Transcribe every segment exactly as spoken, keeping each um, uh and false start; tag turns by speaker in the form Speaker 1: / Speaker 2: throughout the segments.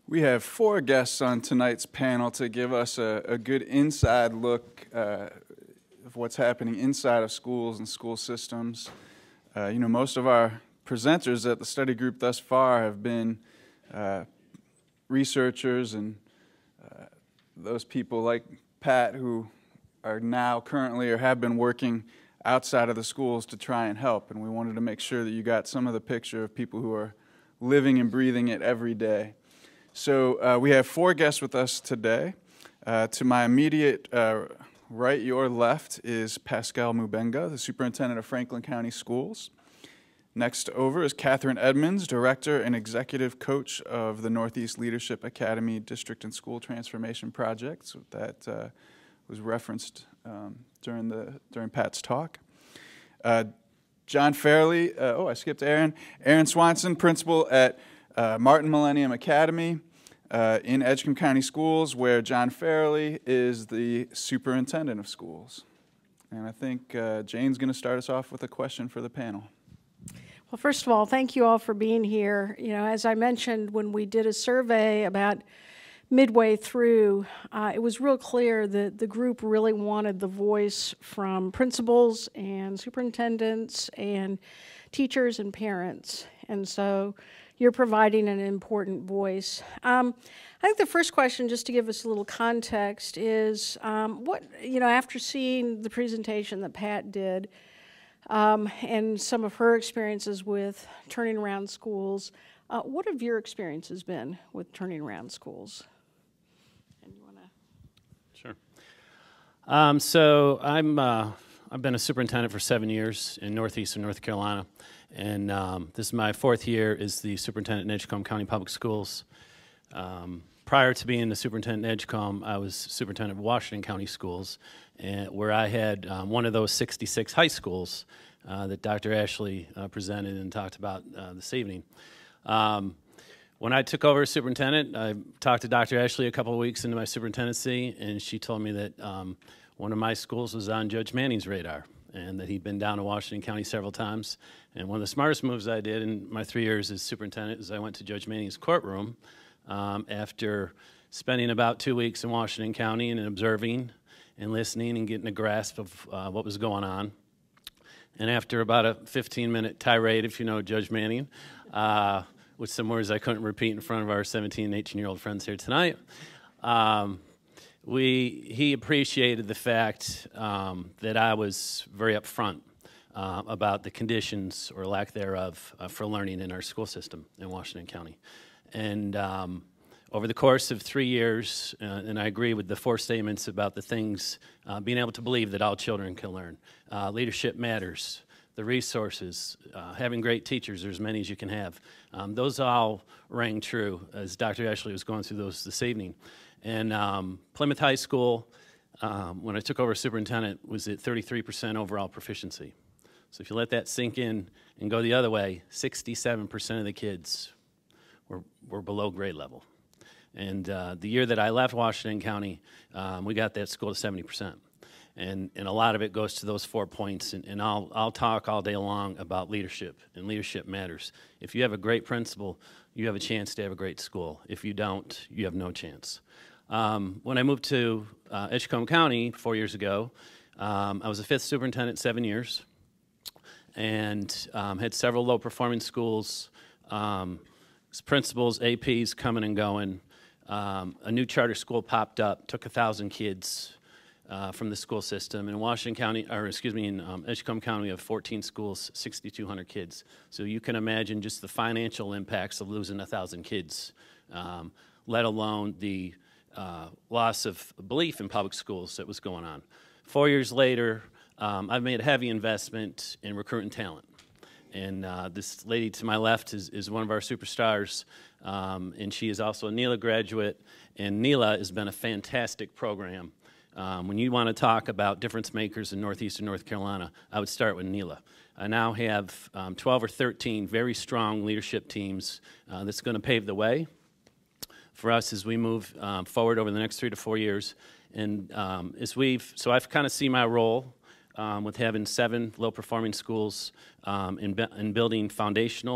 Speaker 1: We have four guests on tonight's panel to give us a, a good inside look uh, of what's happening inside of schools and school systems. Uh, you know, most of our presenters at the study group thus far have been uh, researchers and uh, those people like Pat who are now currently or have been working outside of the schools to try and help. And we wanted to make sure that you got some of the picture of people who are living and breathing it every day. So uh, we have four guests with us today. Uh, to my immediate uh, right, your left, is Pascal Mubenga, the superintendent of Franklin County Schools. Next over is Catherine Edmonds, director and executive coach of the Northeast Leadership Academy District and School Transformation Project. So that uh, was referenced um, during the during Pat's talk. Uh, John Fairley, uh, oh, I skipped Aaron. Aaron Swanson, principal at uh, Martin Millennium Academy uh, in Edgecombe County Schools, where John Fairley is the superintendent of schools. And I think uh, Jane's going to start us off with a question for the panel.
Speaker 2: Well, first of all, thank you all for being here. You know, as I mentioned, when we did a survey about midway through, uh, it was real clear that the group really wanted the voice from principals and superintendents and teachers and parents. And so you're providing an important voice. Um, I think the first question, just to give us a little context, is um, what, you know, after seeing the presentation that Pat did, Um, and some of her experiences with turning around schools, uh, what have your experiences been with turning around schools? And you want to?
Speaker 3: Sure. Um, so I'm uh, I've been a superintendent for seven years in Northeastern North Carolina, and um, this is my fourth year as the superintendent in Edgecombe County Public Schools. Um, prior to being the superintendent in Edgecombe, I was superintendent of Washington County Schools, and where I had um, one of those sixty-six high schools uh, that Doctor Ashley uh, presented and talked about uh, this evening. Um, when I took over as superintendent, I talked to Doctor Ashley a couple of weeks into my superintendency, and she told me that um, one of my schools was on Judge Manning's radar, and that he'd been down to Washington County several times. And one of the smartest moves I did in my three years as superintendent is I went to Judge Manning's courtroom um, after spending about two weeks in Washington County and observing and listening and getting a grasp of uh, what was going on. And after about a fifteen-minute tirade, if you know Judge Manning, uh, with some words I couldn't repeat in front of our seventeen and eighteen-year-old friends here tonight, um, we he appreciated the fact um, that I was very upfront uh, about the conditions or lack thereof uh, for learning in our school system in Washington County. And um, over the course of three years, uh, and I agree with the four statements about the things, uh, being able to believe that all children can learn. Uh, leadership matters, the resources, uh, having great teachers, there's many as you can have. Um, those all rang true as Doctor Ashley was going through those this evening. And um, Plymouth High School, um, when I took over as superintendent, was at thirty-three percent overall proficiency. So if you let that sink in and go the other way, sixty-seven percent of the kids were, were below grade level. And uh, the year that I left Washington County, um, we got that school to seventy percent. And, and a lot of it goes to those four points. And, and I'll, I'll talk all day long about leadership, and leadership matters. If you have a great principal, you have a chance to have a great school. If you don't, you have no chance. Um, when I moved to uh, Edgecombe County four years ago, um, I was a fifth superintendent seven years and um, had several low-performing schools, um, principals, A Ps coming and going. Um, a new charter school popped up, took a thousand kids uh, from the school system. In Washington County, or excuse me, in um, Edgecombe County, we have fourteen schools, sixty-two hundred kids. So you can imagine just the financial impacts of losing a thousand kids, um, let alone the uh, loss of belief in public schools that was going on. Four years later, um, I've made a heavy investment in recruiting talent. And uh, this lady to my left is, is one of our superstars, um, and she is also a NELA graduate, and NELA has been a fantastic program. Um, when you want to talk about difference makers in Northeastern North Carolina, I would start with NELA. I now have um, twelve or thirteen very strong leadership teams uh, that's going to pave the way for us as we move um, forward over the next three to four years. And um, as we've, so I've kind of seen my role Um, with having seven low-performing schools um, in, in building foundational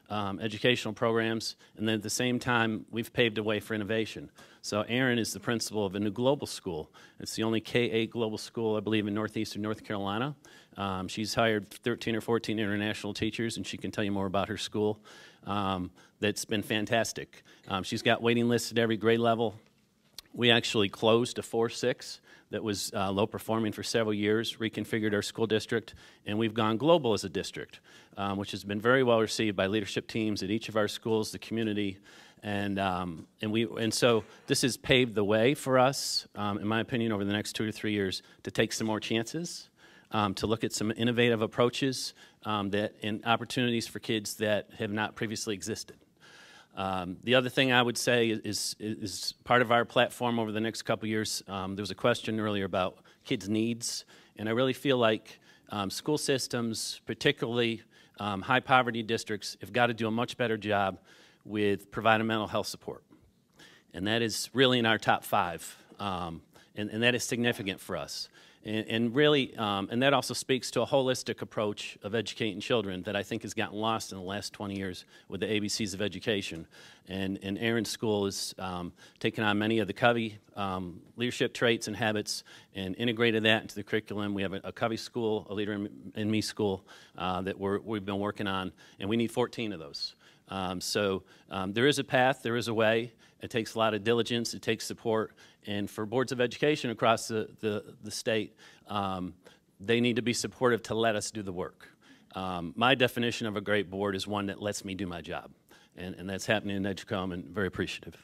Speaker 3: um, educational programs, and then at the same time, we've paved a way for innovation. So Erin is the principal of a new global school. It's the only K eight global school, I believe, in northeastern North Carolina. Um, she's hired thirteen or fourteen international teachers, and she can tell you more about her school. Um, that's been fantastic. Um, she's got waiting lists at every grade level. We actually closed a four six that was uh, low performing for several years, reconfigured our school district, and we've gone global as a district, um, which has been very well received by leadership teams at each of our schools, the community, and um, and we and so this has paved the way for us, um, in my opinion, over the next two to three years to take some more chances, um, to look at some innovative approaches um, that and opportunities for kids that have not previously existed. Um, the other thing I would say is, is, is part of our platform over the next couple years. Um, there was a question earlier about kids' needs, and I really feel like um, school systems, particularly um, high poverty districts, have got to do a much better job with providing mental health support. And that is really in our top five, um, and, and that is significant for us. And, and really, um, and that also speaks to a holistic approach of educating children that I think has gotten lost in the last twenty years with the A B Cs of education. And, and Erin's school has um, taken on many of the Covey um, leadership traits and habits and integrated that into the curriculum. We have a, a Covey school, a Leader in, in Me school uh, that we're, we've been working on, and we need fourteen of those. Um, so um, there is a path, there is a way. It takes a lot of diligence, it takes support, and for boards of education across the, the, the state, um, they need to be supportive to let us do the work. Um, my definition of a great board is one that lets me do my job, and, and that's happening in Edgecombe, and very appreciative.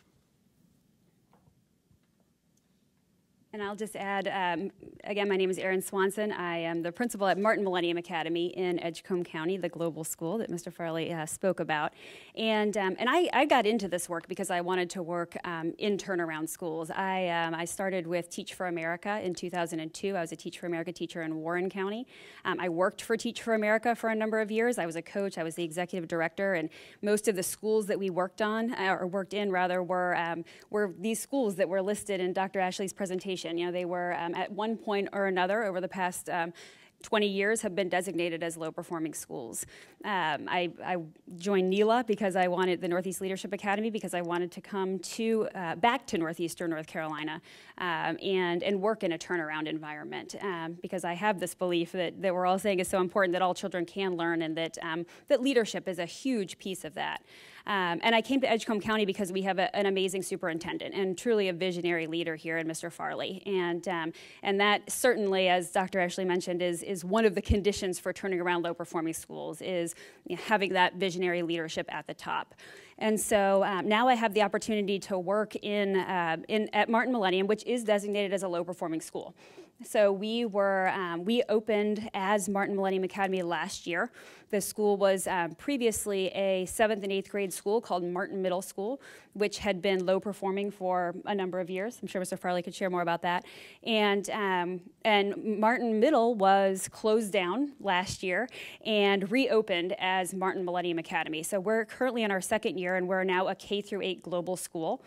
Speaker 4: And I'll just add, um, again, my name is Erin Swanson. I am the principal at Martin Millennium Academy in Edgecombe County, the global school that Mister Farley uh, spoke about. And um, and I, I got into this work because I wanted to work um, in turnaround schools. I, um, I started with Teach for America in two thousand two. I was a Teach for America teacher in Warren County. Um, I worked for Teach for America for a number of years. I was a coach. I was the executive director. And most of the schools that we worked on, uh, or worked in rather, were, um, were these schools that were listed in Doctor Ashley's presentation. You know, they were um, at one point or another over the past um, twenty years have been designated as low-performing schools. Um, I, I joined NELA because I wanted the Northeast Leadership Academy because I wanted to come to uh, back to Northeastern North Carolina um, and and work in a turnaround environment um, because I have this belief that, that we're all saying is so important that all children can learn and that um, that leadership is a huge piece of that. Um, and I came to Edgecombe County because we have a, an amazing superintendent and truly a visionary leader here in Mister Farley. And um, and that certainly, as Doctor Ashley mentioned, is, is one of the conditions for turning around low-performing schools is you know, having that visionary leadership at the top. And so um, now I have the opportunity to work in, uh, in at Martin Millennium, which is designated as a low-performing school. So we were, um, we opened as Martin Millennium Academy last year. The school was um, previously a seventh and eighth grade school called Martin Middle School, which had been low performing for a number of years. I'm sure Mister Farley could share more about that. And, um, and Martin Middle was closed down last year and reopened as Martin Millennium Academy. So we're currently in our second year and we're now a K through eight global school.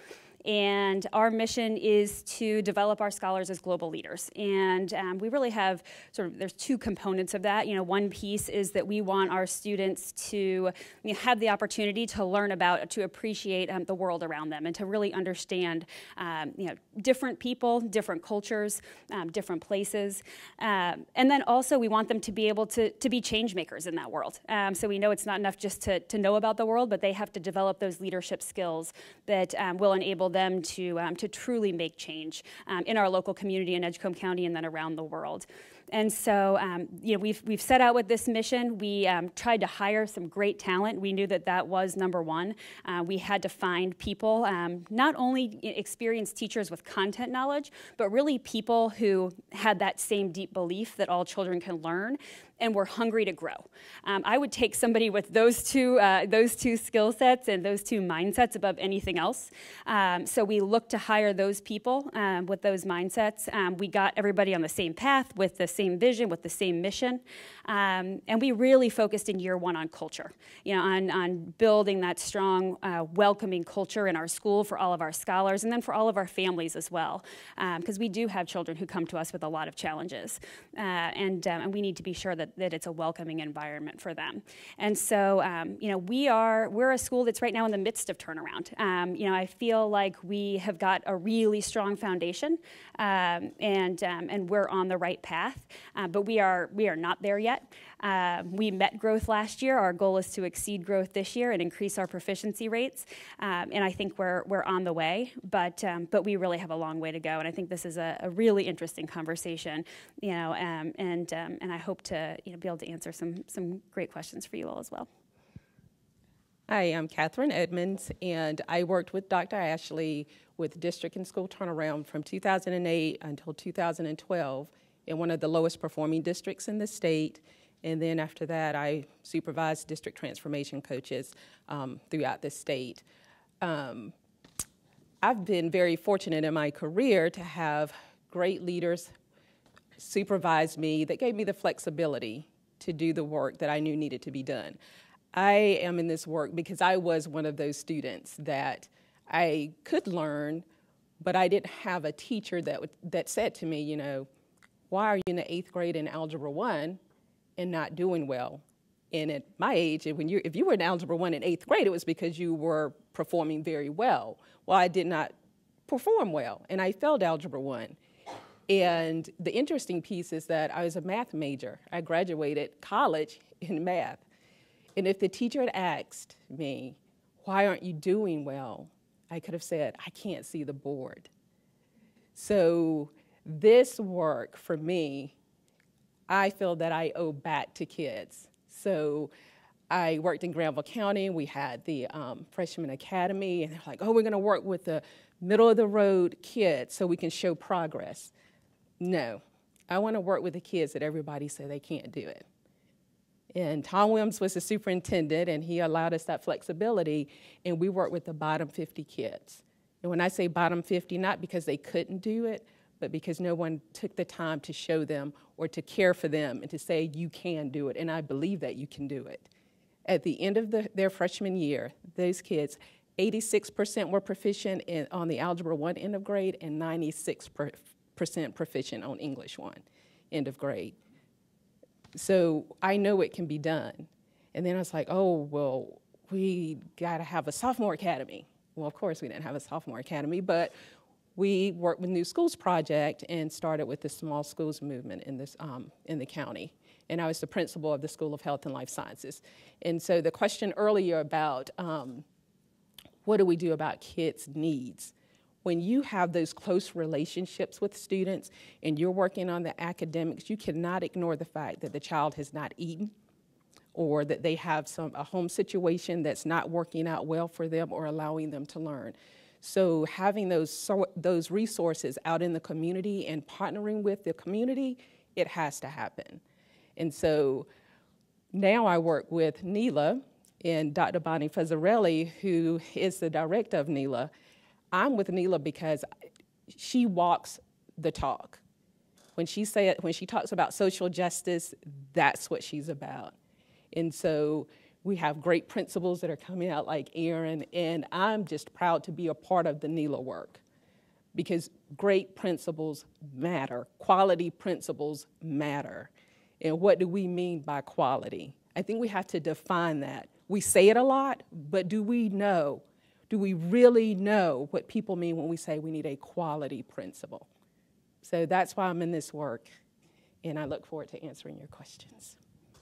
Speaker 4: And our mission is to develop our scholars as global leaders. And um, we really have sort of, there's two components of that. You know, one piece is that we want our students to you know, have the opportunity to learn about, to appreciate um, the world around them and to really understand, um, you know, different people, different cultures, um, different places. Um, and then also we want them to be able to, to be change makers in that world. Um, so we know it's not enough just to, to know about the world, but they have to develop those leadership skills that um, will enable them to, um, to truly make change um, in our local community in Edgecombe County and then around the world. And so, um, you know, we've, we've set out with this mission. We um, tried to hire some great talent. We knew that that was number one. Uh, we had to find people, um, not only experienced teachers with content knowledge, but really people who had that same deep belief that all children can learn and were hungry to grow. Um, I would take somebody with those two, uh, those two skill sets and those two mindsets above anything else. Um, so we looked to hire those people um, with those mindsets. Um, we got everybody on the same path with the same vision, with the same mission. Um, and we really focused in year one on culture, you know, on, on building that strong, uh, welcoming culture in our school for all of our scholars and then for all of our families as well. Because um, we do have children who come to us with a lot of challenges. Uh, and, um, and we need to be sure that that, that it's a welcoming environment for them. And so, um, you know, we are, we're a school that's right now in the midst of turnaround. Um, you know, I feel like we have got a really strong foundation, um, and, um, and we're on the right path, uh, but we are, we are not there yet. Uh, we met growth last year. Our goal is to exceed growth this year and increase our proficiency rates. Um, and I think we're, we're on the way, but, um, but we really have a long way to go. And I think this is a, a really interesting conversation, you know, um, and, um, and I hope to, you know, be able to answer some, some great questions for you all as well.
Speaker 5: Hi, I'm Catherine Edmonds, and I worked with Doctor Ashley with District and School Turnaround from two thousand eight until two thousand twelve in one of the lowest performing districts in the state. And then after that, I supervised district transformation coaches um, throughout the state. Um, I've been very fortunate in my career to have great leaders supervise me that gave me the flexibility to do the work that I knew needed to be done. I am in this work because I was one of those students that I could learn, but I didn't have a teacher that, would, that said to me, you know, why are you in the eighth grade in Algebra one and not doing well? And at my age, when you, if you were in Algebra one in eighth grade, it was because you were performing very well. Well, I did not perform well, and I failed Algebra one. And the interesting piece is that I was a math major. I graduated college in math. And if the teacher had asked me, why aren't you doing well? I could have said, I can't see the board. So this work for me, I feel that I owe back to kids. So I worked in Granville County. We had the um, Freshman Academy, and they're like, oh, we're gonna work with the middle of the road kids so we can show progress. No, I wanna work with the kids that everybody said they can't do it. And Tom Williams was the superintendent, and he allowed us that flexibility, and we worked with the bottom fifty kids. And when I say bottom fifty, not because they couldn't do it, but because no one took the time to show them or to care for them and to say, you can do it, and I believe that you can do it. At the end of the, their freshman year, those kids, eighty-six percent were proficient in, on the Algebra one end of grade and ninety-six percent proficient on English one end of grade. So I know it can be done. And then I was like, oh, well, we gotta have a sophomore academy. Well, of course we didn't have a sophomore academy, but we worked with New Schools Project and started with the small schools movement in, this, um, in the county. And I was the principal of the School of Health and Life Sciences. And so the question earlier about um, what do we do about kids' needs? When you have those close relationships with students and you're working on the academics, you cannot ignore the fact that the child has not eaten or that they have some, a home situation that's not working out well for them or allowing them to learn. So having those, so, those resources out in the community and partnering with the community, it has to happen. And so now I work with NELA and Doctor Bonnie Fazzarelli, who is the director of NELA. I'm with NELA because she walks the talk. When she say, when she talks about social justice, that's what she's about. And so we have great principals that are coming out like Erin, and I'm just proud to be a part of the NELA work because great principals matter. Quality principals matter. And what do we mean by quality? I think we have to define that. We say it a lot, but do we know? Do we really know what people mean when we say we need a quality principal? So that's why I'm in this work, and I look forward to answering your questions.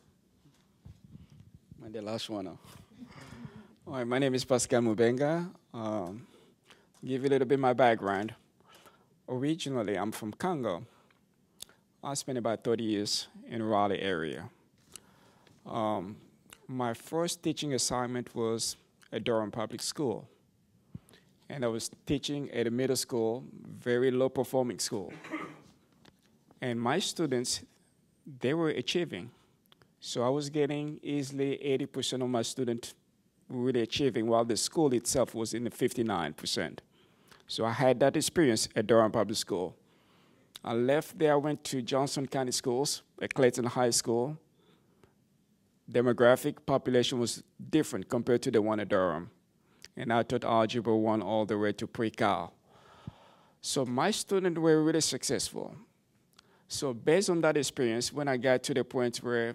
Speaker 6: The last one. All right, my name is Pascal Mubenga. Um, give you a little bit of my background. Originally, I'm from Congo. I spent about thirty years in the Raleigh area. Um, my first teaching assignment was at Durham Public School. And I was teaching at a middle school, very low-performing school. And my students, they were achieving. So I was getting easily eighty percent of my students really achieving, while the school itself was in the fifty-nine percent. So I had that experience at Durham Public School. I left there, I went to Johnson County Schools at Clayton High School. Demographic population was different compared to the one at Durham. And I taught Algebra one all the way to pre-cal. So my students were really successful. So based on that experience, when I got to the point where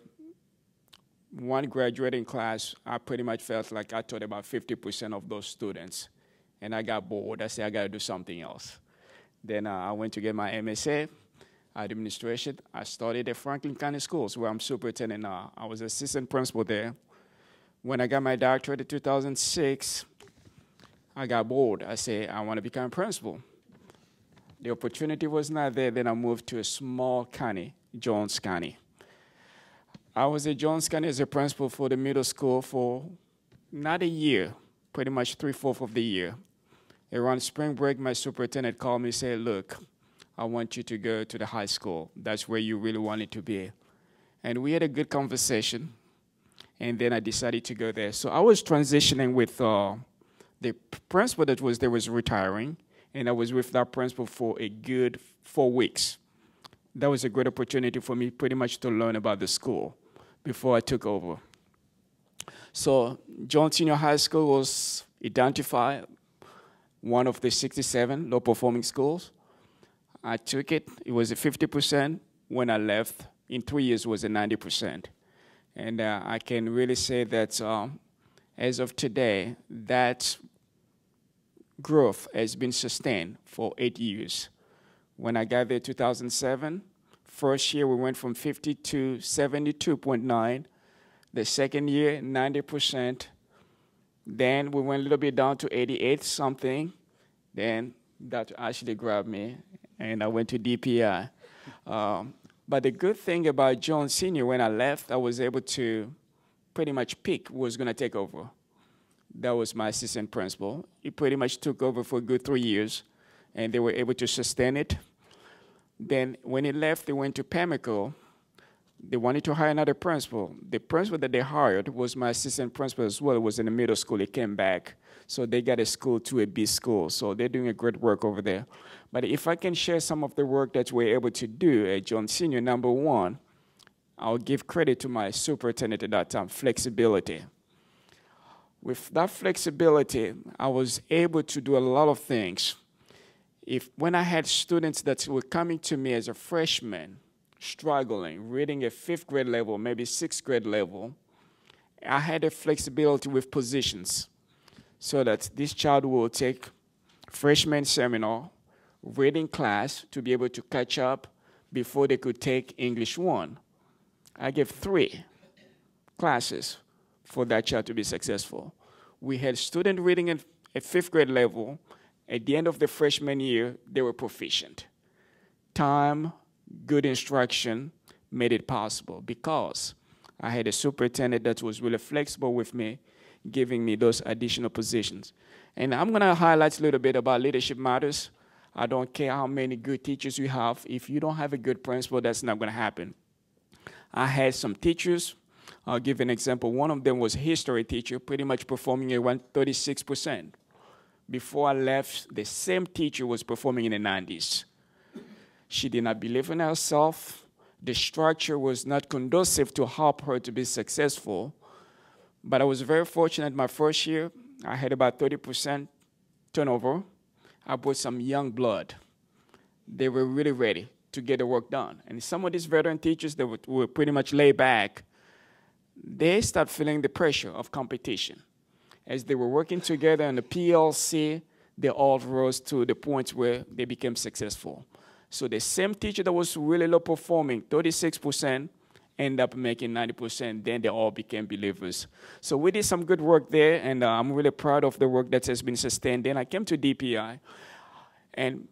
Speaker 6: one graduating class, I pretty much felt like I taught about fifty percent of those students. And I got bored. I said, I got to do something else. Then uh, I went to get my M S A administration. I studied at Franklin County Schools, where I'm superintendent now. I was assistant principal there. When I got my doctorate in two thousand six, I got bored. I said, I want to become principal. The opportunity was not there. Then I moved to a small county, Jones County. I was at Jones County as a principal for the middle school for not a year, pretty much three-fourths of the year. Around spring break, my superintendent called me and said, look, I want you to go to the high school. That's where you really wanted to be. And we had a good conversation, and then I decided to go there. So I was transitioning with uh, the principal that was there was retiring, and I was with that principal for a good four weeks. That was a great opportunity for me pretty much to learn about the school before I took over. So Jones Senior High School was identified one of the sixty-seven low-performing schools. I took it. It was a fifty percent. When I left, in three years, it was a ninety percent. And uh, I can really say that um, as of today, that growth has been sustained for eight years. When I got there in two thousand seven, first year we went from fifty to seventy-two point nine. The second year, ninety percent. Then we went a little bit down to eighty-eight something. Then Doctor Ashley grabbed me, and I went to D P I. Um, but the good thing about Jones Senior, when I left, I was able to pretty much pick who was going to take over. That was my assistant principal. He pretty much took over for a good three years, and they were able to sustain it. Then when he left, they went to Pamlico. They wanted to hire another principal. The principal that they hired was my assistant principal as well. It was in the middle school. He came back. So they got a school to a B school. So they're doing a great work over there. But if I can share some of the work that we're able to do at Jones Senior, number one, I'll give credit to my superintendent at that time, flexibility. With that flexibility, I was able to do a lot of things. If when I had students that were coming to me as a freshman, struggling, reading at fifth grade level, maybe sixth grade level, I had a flexibility with positions so that this child will take freshman seminar, reading class to be able to catch up before they could take English one. I gave three classes for that child to be successful. We had student reading at, at fifth grade level. At the end of the freshman year, they were proficient. Time, good instruction made it possible because I had a superintendent that was really flexible with me, giving me those additional positions. And I'm going to highlight a little bit about Leadership Matters. I don't care how many good teachers you have. If you don't have a good principal, that's not going to happen. I had some teachers. I'll give an example. One of them was a history teacher, pretty much performing around thirty-six percent. Before I left, the same teacher was performing in the nineties. She did not believe in herself. The structure was not conducive to help her to be successful. But I was very fortunate my first year. I had about thirty percent turnover. I brought some young blood. They were really ready to get the work done. And some of these veteran teachers that were, were pretty much laid back, they start feeling the pressure of competition. As they were working together in the P L C, they all rose to the point where they became successful. So the same teacher that was really low performing, thirty-six percent, ended up making ninety percent. Then they all became believers. So we did some good work there, and uh, I'm really proud of the work that has been sustained. Then I came to D P I, and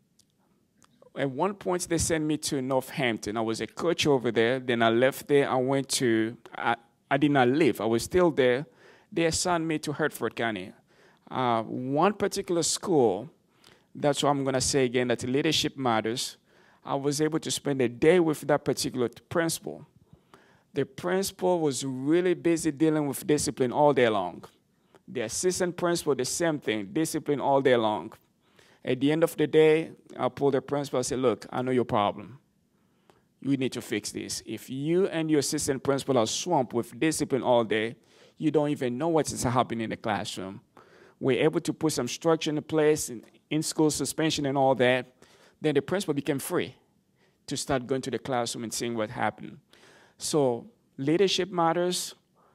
Speaker 6: at one point they sent me to Northampton. I was a coach over there. Then I left there. I went to, I, I did not leave. I was still there. They assigned me to Hertford County. Uh, one particular school, that's what I'm going to say again, that Leadership Matters. I was able to spend a day with that particular principal. The principal was really busy dealing with discipline all day long. The assistant principal, the same thing, discipline all day long. At the end of the day, I pulled the principal and said, look, I know your problem. You need to fix this. If you and your assistant principal are swamped with discipline all day, you don't even know what is happening in the classroom. We're able to put some structure in place, in, in-school suspension and all that. Then the principal became free to start going to the classroom and seeing what happened. So leadership matters.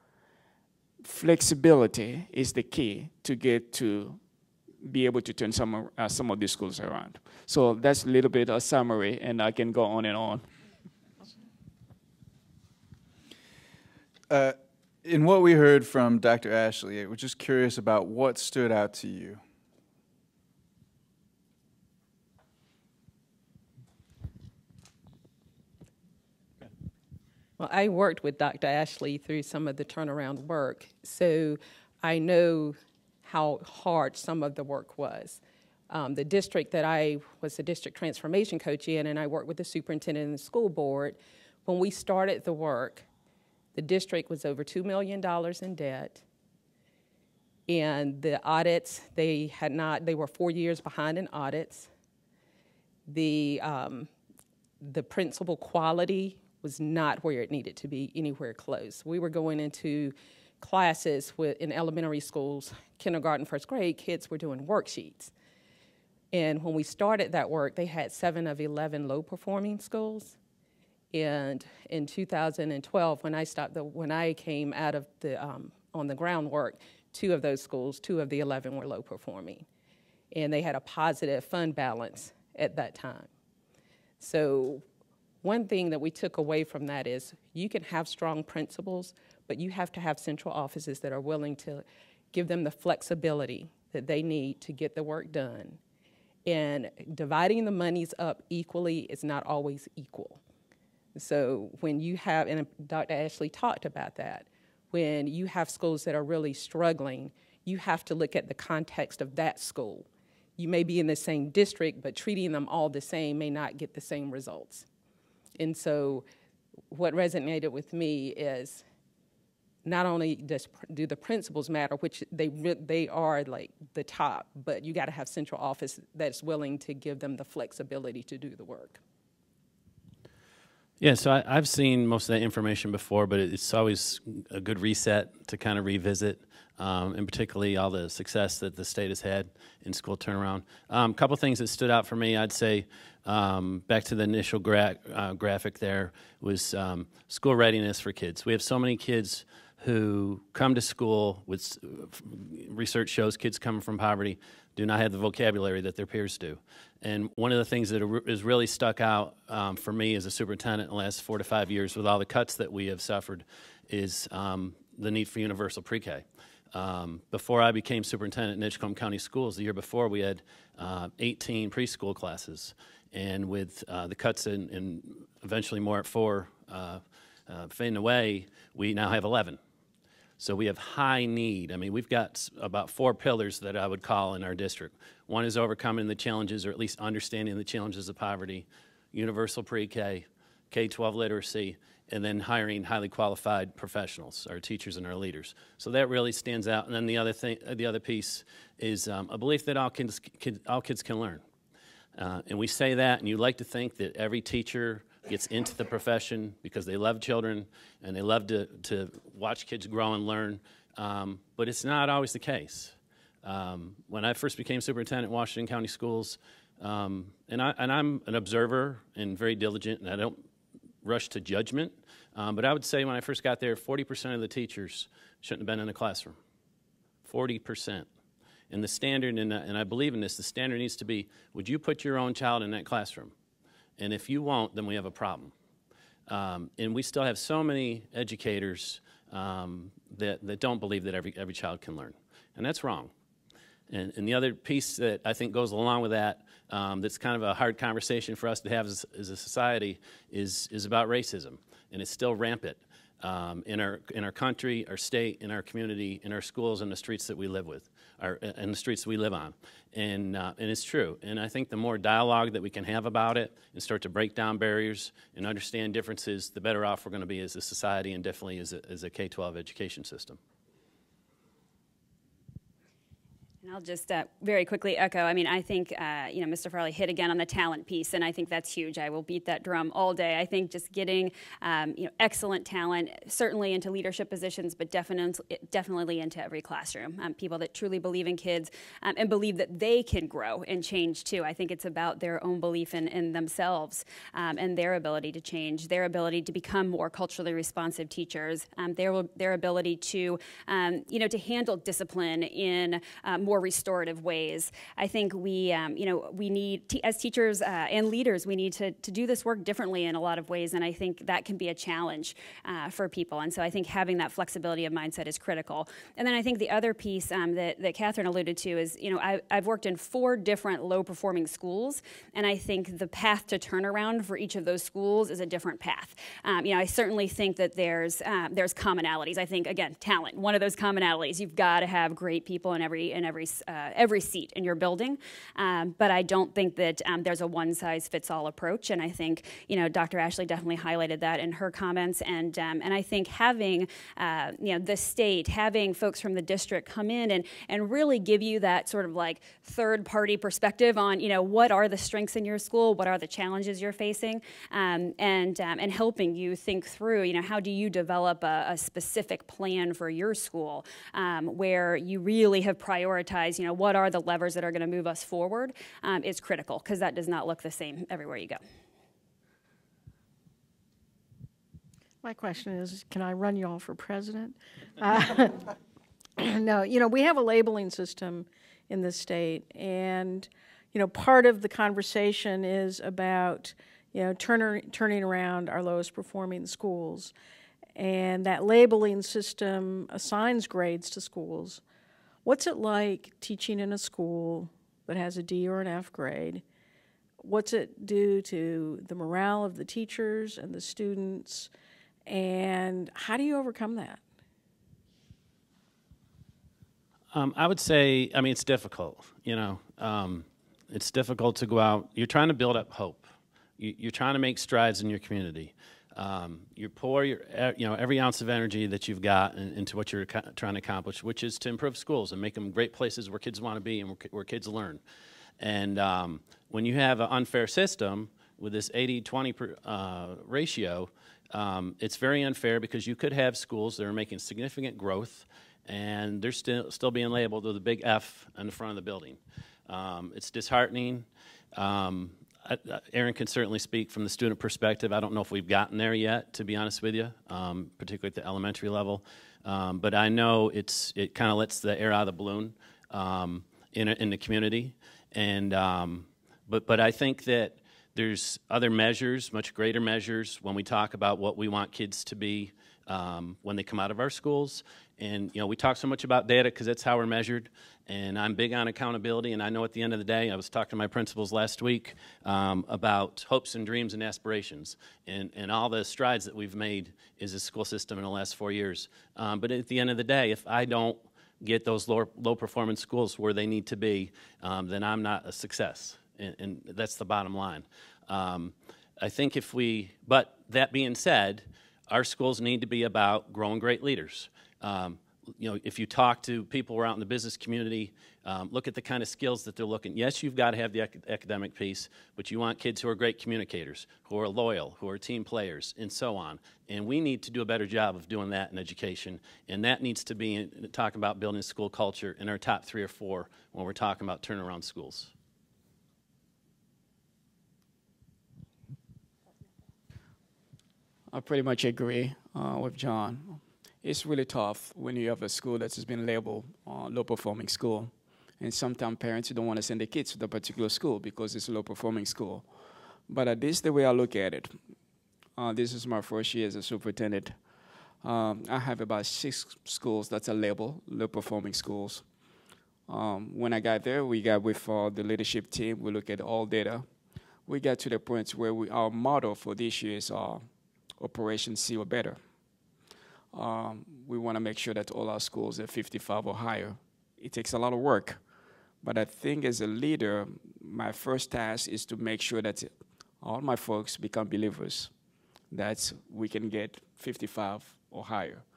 Speaker 6: Flexibility is the key to get to be able to turn some, uh, some of these schools around. So that's a little bit of summary, and I can go on and on.
Speaker 1: Uh, in what we heard from Doctor Ashley, I was just curious about what stood out to you.
Speaker 5: Well, I worked with Doctor Ashley through some of the turnaround work, so I know how hard some of the work was. Um, the district that I was the district transformation coach in, and I worked with the superintendent and the school board, when we started the work, the district was over two million dollars in debt, and the audits, they had not, they were four years behind in audits. The, um, the principal quality was not where it needed to be, anywhere close. We were going into classes with, in elementary schools, kindergarten, first grade, kids were doing worksheets. And when we started that work, they had seven of eleven low-performing schools. And in two thousand twelve, when I stopped, the, when I came out of the um, on the groundwork, two of those schools, two of the eleven were low-performing, and they had a positive fund balance at that time. So one thing that we took away from that is you can have strong principals, but you have to have central offices that are willing to give them the flexibility that they need to get the work done. And dividing the monies up equally is not always equal. So when you have, and Doctor Ashley talked about that, when you have schools that are really struggling, you have to look at the context of that school. You may be in the same district, but treating them all the same may not get the same results. And so what resonated with me is not only does, do the principals matter, which they, they are like the top, but you got to have central office that's willing to give them the flexibility to do the work.
Speaker 3: Yeah, so I, I've seen most of that information before, but it's always a good reset to kind of revisit, um, and particularly all the success that the state has had in school turnaround. A um, couple things that stood out for me, I'd say, um, back to the initial gra uh, graphic there, was um, school readiness for kids. We have so many kids who come to school with, research shows kids coming from poverty do not have the vocabulary that their peers do. And one of the things that has really stuck out um, for me as a superintendent in the last four to five years with all the cuts that we have suffered is um, the need for universal pre-K. Um, before I became superintendent in Edgecombe County Schools, the year before we had uh, eighteen preschool classes. And with uh, the cuts in, and eventually more at four uh, uh, fading away, we now have eleven. So we have high need. I mean, we've got about four pillars that I would call in our district. One is overcoming the challenges, or at least understanding the challenges of poverty, universal pre-K, K twelve literacy, and then hiring highly qualified professionals, our teachers and our leaders. So that really stands out. And then the other thing, the other piece is um, a belief that all kids, kid, all kids can learn. Uh, and we say that, and you like to think that every teacher gets into the profession because they love children and they love to, to watch kids grow and learn, um, but it's not always the case. Um, when I first became superintendent in Washington County Schools, um, and, I, and I'm an observer and very diligent, and I don't rush to judgment, um, but I would say when I first got there, forty percent of the teachers shouldn't have been in the classroom. forty percent. And the standard, and, and I believe in this, the standard needs to be, would you put your own child in that classroom? And if you won't, then we have a problem. Um, and we still have so many educators um, that, that don't believe that every, every child can learn. And that's wrong. And, and the other piece that I think goes along with that, um, that's kind of a hard conversation for us to have as, as a society, is, is about racism. And it's still rampant um, in, our, in our country, our state, in our community, in our schools, and the streets that we live with, or in the streets we live on. And, uh, and it's true. And I think the more dialogue that we can have about it and start to break down barriers and understand differences, the better off we're going to be as a society and definitely as a, as a K twelve education system.
Speaker 4: And I'll just uh, very quickly echo. I mean, I think, uh, you know, Mister Farley hit again on the talent piece, and I think that's huge. I will beat that drum all day. I think just getting, um, you know, excellent talent, certainly into leadership positions, but definitely, definitely into every classroom. Um, people that truly believe in kids um, and believe that they can grow and change too. I think it's about their own belief in, in themselves um, and their ability to change, their ability to become more culturally responsive teachers, um, their their ability to, um, you know, to handle discipline in uh, more restorative ways. I think we, um, you know, we need, t as teachers uh, and leaders, we need to, to do this work differently in a lot of ways, and I think that can be a challenge uh, for people. And so I think having that flexibility of mindset is critical. And then I think the other piece um, that, that Catherine alluded to is, you know, I, I've worked in four different low-performing schools, and I think the path to turnaround for each of those schools is a different path. Um, you know, I certainly think that there's um, there's commonalities. I think, again, talent, one of those commonalities. You've got to have great people in every in every uh, every seat in your building, um, but I don't think that um, there's a one-size-fits-all approach. And I think, you know, Doctor Ashley definitely highlighted that in her comments. And um, and I think having uh, you know, the state, having folks from the district come in and and really give you that sort of like third-party perspective on, you know, what are the strengths in your school, what are the challenges you're facing, um, and um, and helping you think through, you know, how do you develop a, a specific plan for your school um, where you really have prioritized, you know, what are the levers that are going to move us forward um, is critical, because that does not look the same everywhere you go.
Speaker 2: My question is, can I run you all for president? Uh, no, you know, we have a labeling system in the state, and, you know, part of the conversation is about, you know, turn, turning around our lowest performing schools. And that labeling system assigns grades to schools. What's it like teaching in a school that has a D or an F grade? What's it do to the morale of the teachers and the students? And how do you overcome that?
Speaker 3: Um, I would say, I mean, it's difficult, you know. Um, it's difficult to go out. You're trying to build up hope. You, you're trying to make strides in your community. Um, you pour your, you know, every ounce of energy that you've got in, into what you're trying to accomplish, which is to improve schools and make them great places where kids want to be and where, where kids learn. And um, when you have an unfair system with this eighty twenty uh, ratio, um, it's very unfair, because you could have schools that are making significant growth and they're still still being labeled with a big F on the front of the building. Um, it's disheartening. Um, I, Aaron can certainly speak from the student perspective. I don't know if we've gotten there yet, to be honest with you, um, particularly at the elementary level. Um, but I know it's it kind of lets the air out of the balloon um, in, a, in the community. And um, but but I think that there's other measures, much greater measures, when we talk about what we want kids to be um, when they come out of our schools. And, you know, we talk so much about data because that's how we're measured, and I'm big on accountability, and I know at the end of the day, I was talking to my principals last week um, about hopes and dreams and aspirations, and, and all the strides that we've made as a school system in the last four years. Um, but at the end of the day, if I don't get those low, low performance schools where they need to be, um, then I'm not a success, and, and that's the bottom line. Um, I think if we, but that being said, our schools need to be about growing great leaders. Um, you know, if you talk to people who are out in the business community, um, look at the kind of skills that they're looking. Yes, you've got to have the ac academic piece, but you want kids who are great communicators, who are loyal, who are team players, and so on. And we need to do a better job of doing that in education, and that needs to be in, talking about building school culture in our top three or four when we're talking about turnaround schools.
Speaker 6: I pretty much agree uh, with John. It's really tough when you have a school that has been labeled uh, low-performing school. And sometimes parents don't want to send their kids to the particular school because it's a low-performing school. But uh, this is the way I look at it. Uh, this is my first year as a superintendent. Um, I have about six schools that are labeled low-performing schools. Um, when I got there, we got with uh, the leadership team. We look at all data. We got to the point where we, our motto for this year is uh, Operation C or better. Um, we want to make sure that all our schools are fifty-five or higher. It takes a lot of work, but I think as a leader, my first task is to make sure that all my folks become believers, that we can get fifty-five or higher.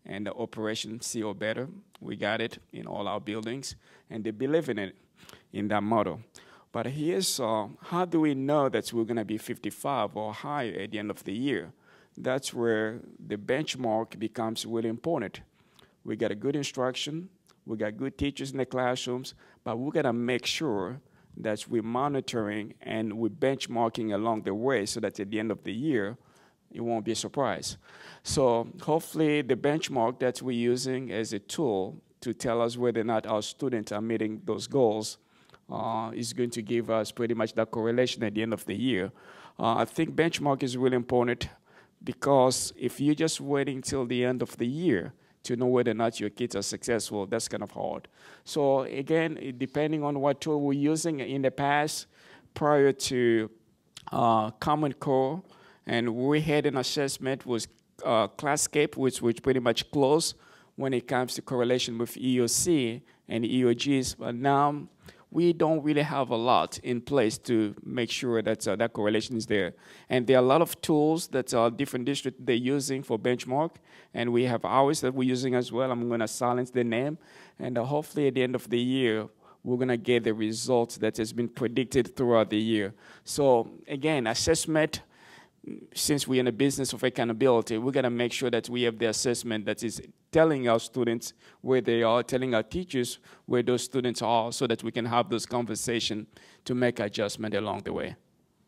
Speaker 6: and the Operation C or Better. We got it in all our buildings, and they believe in it, in that motto. But here's uh, how do we know that we're going to be fifty-five or higher at the end of the year? That's where the benchmark becomes really important. We got a good instruction, we got good teachers in the classrooms, but we got to make sure that we're monitoring and we're benchmarking along the way so that at the end of the year, it won't be a surprise. So hopefully the benchmark that we're using as a tool to tell us whether or not our students are meeting those goals uh, is going to give us pretty much that correlation at the end of the year. Uh, I think benchmark is really important because if you're just waiting till the end of the year to know whether or not your kids are successful, that's kind of hard. So again, depending on what tool we're using in the past, prior to uh, Common Core, and we had an assessment was uh, Classcape, which was pretty much close when it comes to correlation with E O C and E O Gs. But now we don't really have a lot in place to make sure that uh, that correlation is there. And there are a lot of tools that uh, different districts they're using for benchmark, and we have ours that we're using as well. I'm going to silence the name, and uh, hopefully at the end of the year, we're going to get the results that has been predicted throughout the year. So again, assessment, since we're in the business of accountability, we got to make sure that we have the assessment that is telling our students where they are, telling our teachers where those students are, so that we can have those conversations to make adjustment along the way.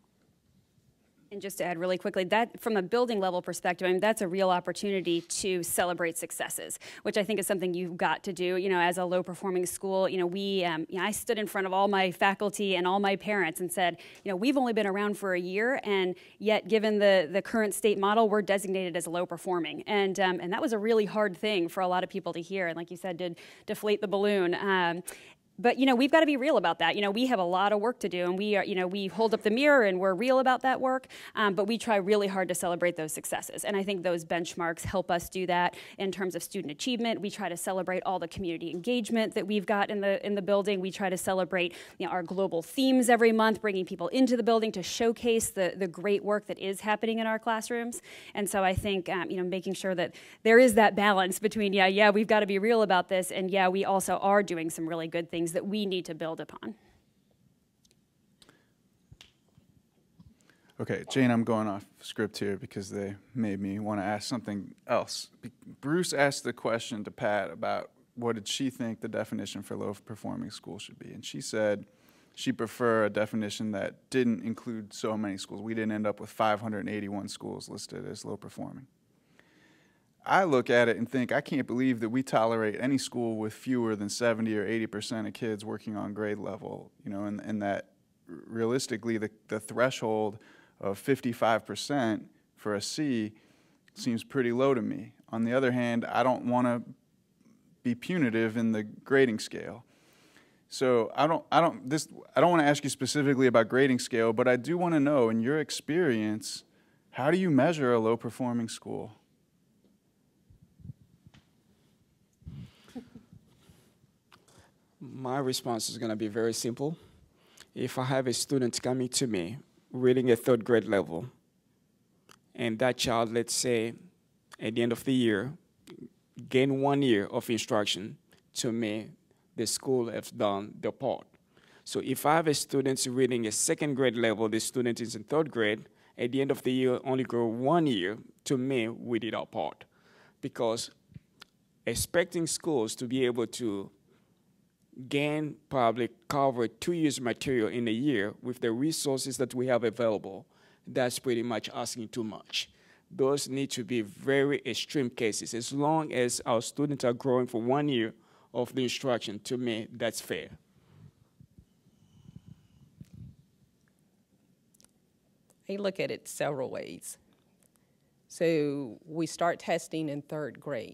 Speaker 4: And just to add really quickly, that from a building level perspective, I mean, that's a real opportunity to celebrate successes, which I think is something you've got to do. You know, as a low-performing school, you know, we, um, you know, I stood in front of all my faculty and all my parents and said, you know, we've only been around for a year, and yet, given the the current state model, we're designated as low-performing, and um, and that was a really hard thing for a lot of people to hear, and like you said, did deflate the balloon. Um, But, you know, we've got to be real about that. You know, we have a lot of work to do, and we are, you know, we hold up the mirror and we're real about that work, um, but we try really hard to celebrate those successes. And I think those benchmarks help us do that in terms of student achievement. We try to celebrate all the community engagement that we've got in the in the building. We try to celebrate, you know, our global themes every month, bringing people into the building to showcase the, the great work that is happening in our classrooms. And so I think, um, you know, making sure that there is that balance between, yeah, yeah, we've got to be real about this, and yeah, we also are doing some really good things that we need to build upon.
Speaker 1: Okay, Jane, I'm going off script here because they made me want to ask something else. Bruce asked the question to Pat about what did she think the definition for low-performing school should be, and she said she preferred a definition that didn't include so many schools. We didn't end up with five hundred eighty-one schools listed as low-performing. I look at it and think, I can't believe that we tolerate any school with fewer than seventy or eighty percent of kids working on grade level, you know, and, and that realistically the, the threshold of fifty-five percent for a C seems pretty low to me. On the other hand, I don't want to be punitive in the grading scale. So I don't, I don't, this, I don't want to ask you specifically about grading scale, but I do want to know, in your experience, how do you measure a low-performing school?
Speaker 6: My response is going to be very simple. If I have a student coming to me reading a third grade level, and that child, let's say, at the end of the year, gain one year of instruction, to me, the school has done their part. So if I have a student reading a second grade level, the student is in third grade, at the end of the year only grow one year, to me, we did our part. Because expecting schools to be able to gain, probably cover two years material in a year with the resources that we have available, that's pretty much asking too much. Those need to be very extreme cases. As long as our students are growing for one year of the instruction, to me, that's fair.
Speaker 5: I look at it several ways. So we start testing in third grade.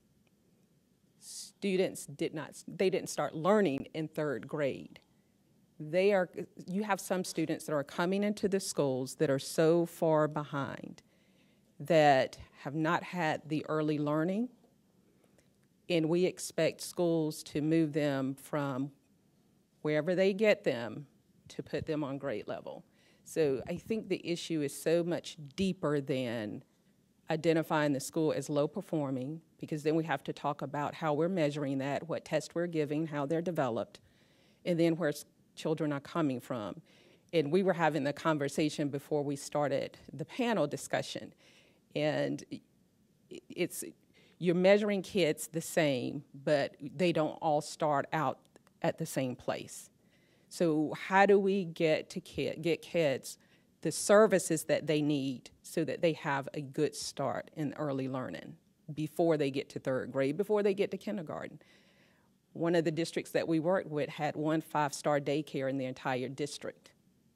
Speaker 5: Students did not, they didn't start learning in third grade. They are, you have some students that are coming into the schools that are so far behind that have not had the early learning, and we expect schools to move them from wherever they get them to put them on grade level. So I think the issue is so much deeper than identifying the school as low performing because then we have to talk about how we're measuring that, what tests we're giving, how they're developed, and then where children are coming from. And we were having the conversation before we started the panel discussion, and it's, you're measuring kids the same, but they don't all start out at the same place. So how do we get to kid, get kids the services that they need so that they have a good start in early learning before they get to third grade, before they get to kindergarten? One of the districts that we worked with had one five-star daycare in the entire district.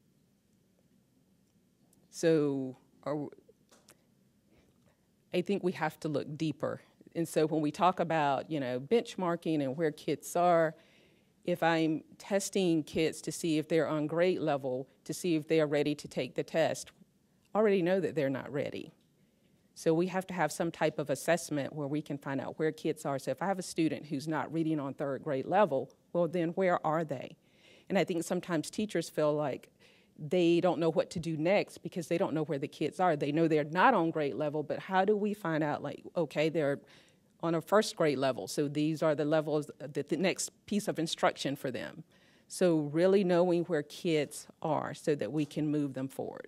Speaker 5: So are, I think we have to look deeper. And so when we talk about, you know, benchmarking and where kids are, if I'm testing kids to see if they're on grade level, to see if they are ready to take the test, I already know that they're not ready. So we have to have some type of assessment where we can find out where kids are. So if I have a student who's not reading on third grade level, well, then where are they? And I think sometimes teachers feel like they don't know what to do next because they don't know where the kids are. They know they're not on grade level, but how do we find out, like, okay, they're on a first grade level, so these are the levels, the, the next piece of instruction for them. So really knowing where kids are so that we can move them forward.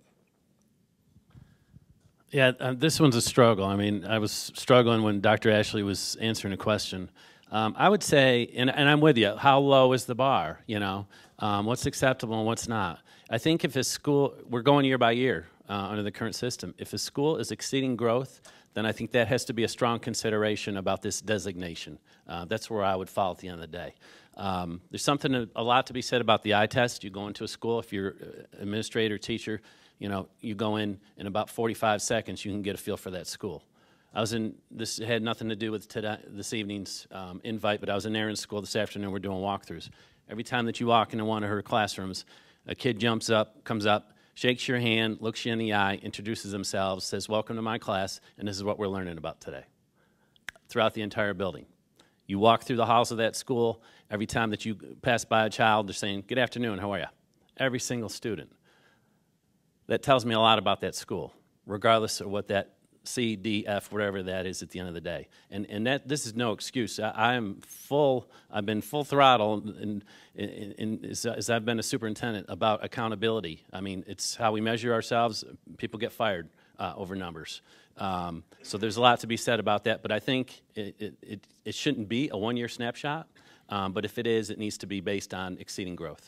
Speaker 3: Yeah, uh, this one's a struggle. I mean, I was struggling when Doctor Ashley was answering a question. Um, I would say, and, and I'm with you, how low is the bar, you know? Um, what's acceptable and what's not? I think if a school, we're going year by year uh, under the current system, if a school is exceeding growth, then I think that has to be a strong consideration about this designation. Uh, that's where I would fall at the end of the day. Um, there's something, to, a lot to be said about the eye test. You go into a school, if you're an administrator, teacher, you know, you go in, in about forty-five seconds, you can get a feel for that school. I was in, this had nothing to do with today, this evening's um, invite, but I was in Erin's school this afternoon, we're doing walkthroughs. Every time that you walk into one of her classrooms, a kid jumps up, comes up, shakes your hand, looks you in the eye, introduces themselves, says, welcome to my class, and this is what we're learning about today, throughout the entire building. You walk through the halls of that school, every time that you pass by a child, they're saying, good afternoon, how are you? Every single student. That tells me a lot about that school, regardless of what that C, D, F, whatever that is at the end of the day. And, and that, this is no excuse. I, I am full, I've been full throttle in, in, in, as, as I've been a superintendent about accountability. I mean, it's how we measure ourselves. People get fired uh, over numbers. Um, so there's a lot to be said about that, but I think it, it, it, it shouldn't be a one-year snapshot, um, but if it is, it needs to be based on exceeding growth.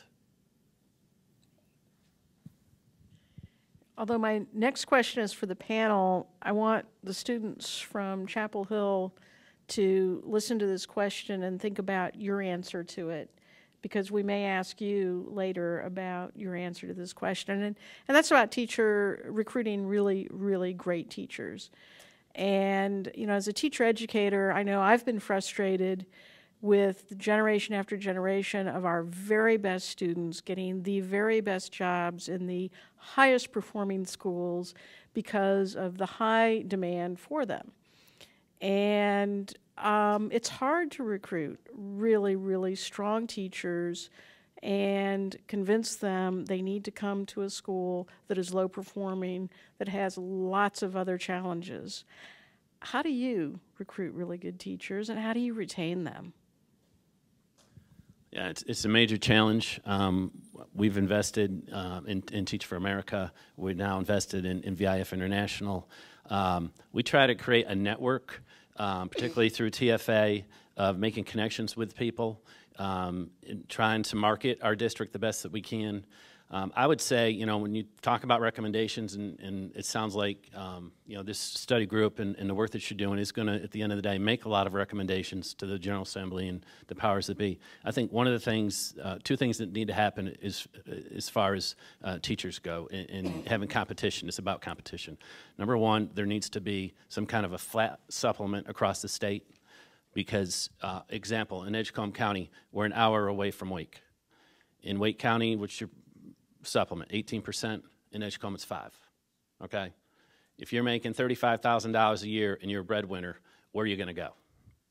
Speaker 2: Although my next question is for the panel, I want the students from Chapel Hill to listen to this question and think about your answer to it, because we may ask you later about your answer to this question. And, and that's about teacher recruiting really, really great teachers. And, you know, as a teacher educator, I know I've been frustrated with generation after generation of our very best students getting the very best jobs in the highest performing schools because of the high demand for them. And um, it's hard to recruit really, really strong teachers and convince them they need to come to a school that is low performing, that has lots of other challenges. How do you recruit really good teachers, and how do you retain them?
Speaker 3: Yeah, it's, it's a major challenge. Um, we've invested uh, in, in Teach for America. We're now invested in, in V I F International. Um, we try to create a network, um, particularly through T F A, of making connections with people, um, and trying to market our district the best that we can. Um, I would say, you know, when you talk about recommendations, and, and it sounds like, um, you know, this study group and, and the work that you're doing is going to, at the end of the day, make a lot of recommendations to the General Assembly and the powers that be. I think one of the things, uh, two things that need to happen is, as far as uh, teachers go, and, and having competition. It's about competition. Number one, there needs to be some kind of a flat supplement across the state, because, uh, example, in Edgecombe County, we're an hour away from Wake. In Wake County, which you're supplement, eighteen percent. In Edgecombe, it's five, okay? If you're making thirty-five thousand dollars a year and you're a breadwinner, where are you going to go?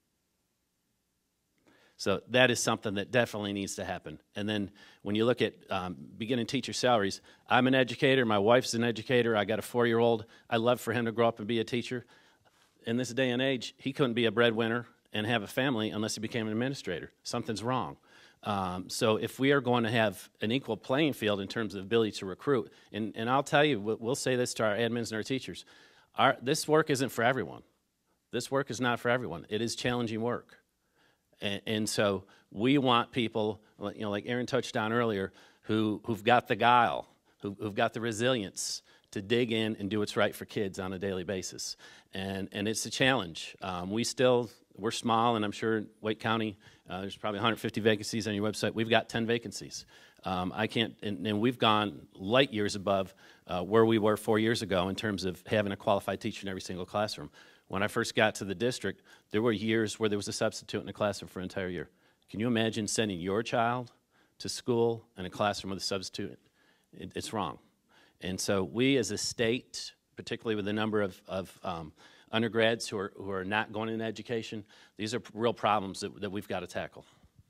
Speaker 3: So that is something that definitely needs to happen. And then when you look at um, beginning teacher salaries, I'm an educator, my wife's an educator, I got a four-year-old. I love for him to grow up and be a teacher. in this day and age, he couldn't be a breadwinner and have a family unless he became an administrator. Something's wrong. Um, so if we are going to have an equal playing field in terms of ability to recruit, and, and I'll tell you, we'll, we'll say this to our admins and our teachers, our, this work isn't for everyone. This work is not for everyone. It is challenging work. And, and so we want people, you know, like Aaron touched on earlier, who, who've got the guile, who, who've got the resilience to dig in and do what's right for kids on a daily basis. And, and it's a challenge. Um, we still, we're small, and I'm sure in Wake County, uh, there's probably one hundred fifty vacancies on your website. We've got ten vacancies. Um, I can't, and, and we've gone light years above uh, where we were four years ago in terms of having a qualified teacher in every single classroom. When I first got to the district, there were years where there was a substitute in a classroom for an entire year. Can you imagine sending your child to school in a classroom with a substitute? It, it's wrong. And so we as a state, particularly with the number of, of um, undergrads who are, who are not going into education, these are real problems that, that we've got to tackle.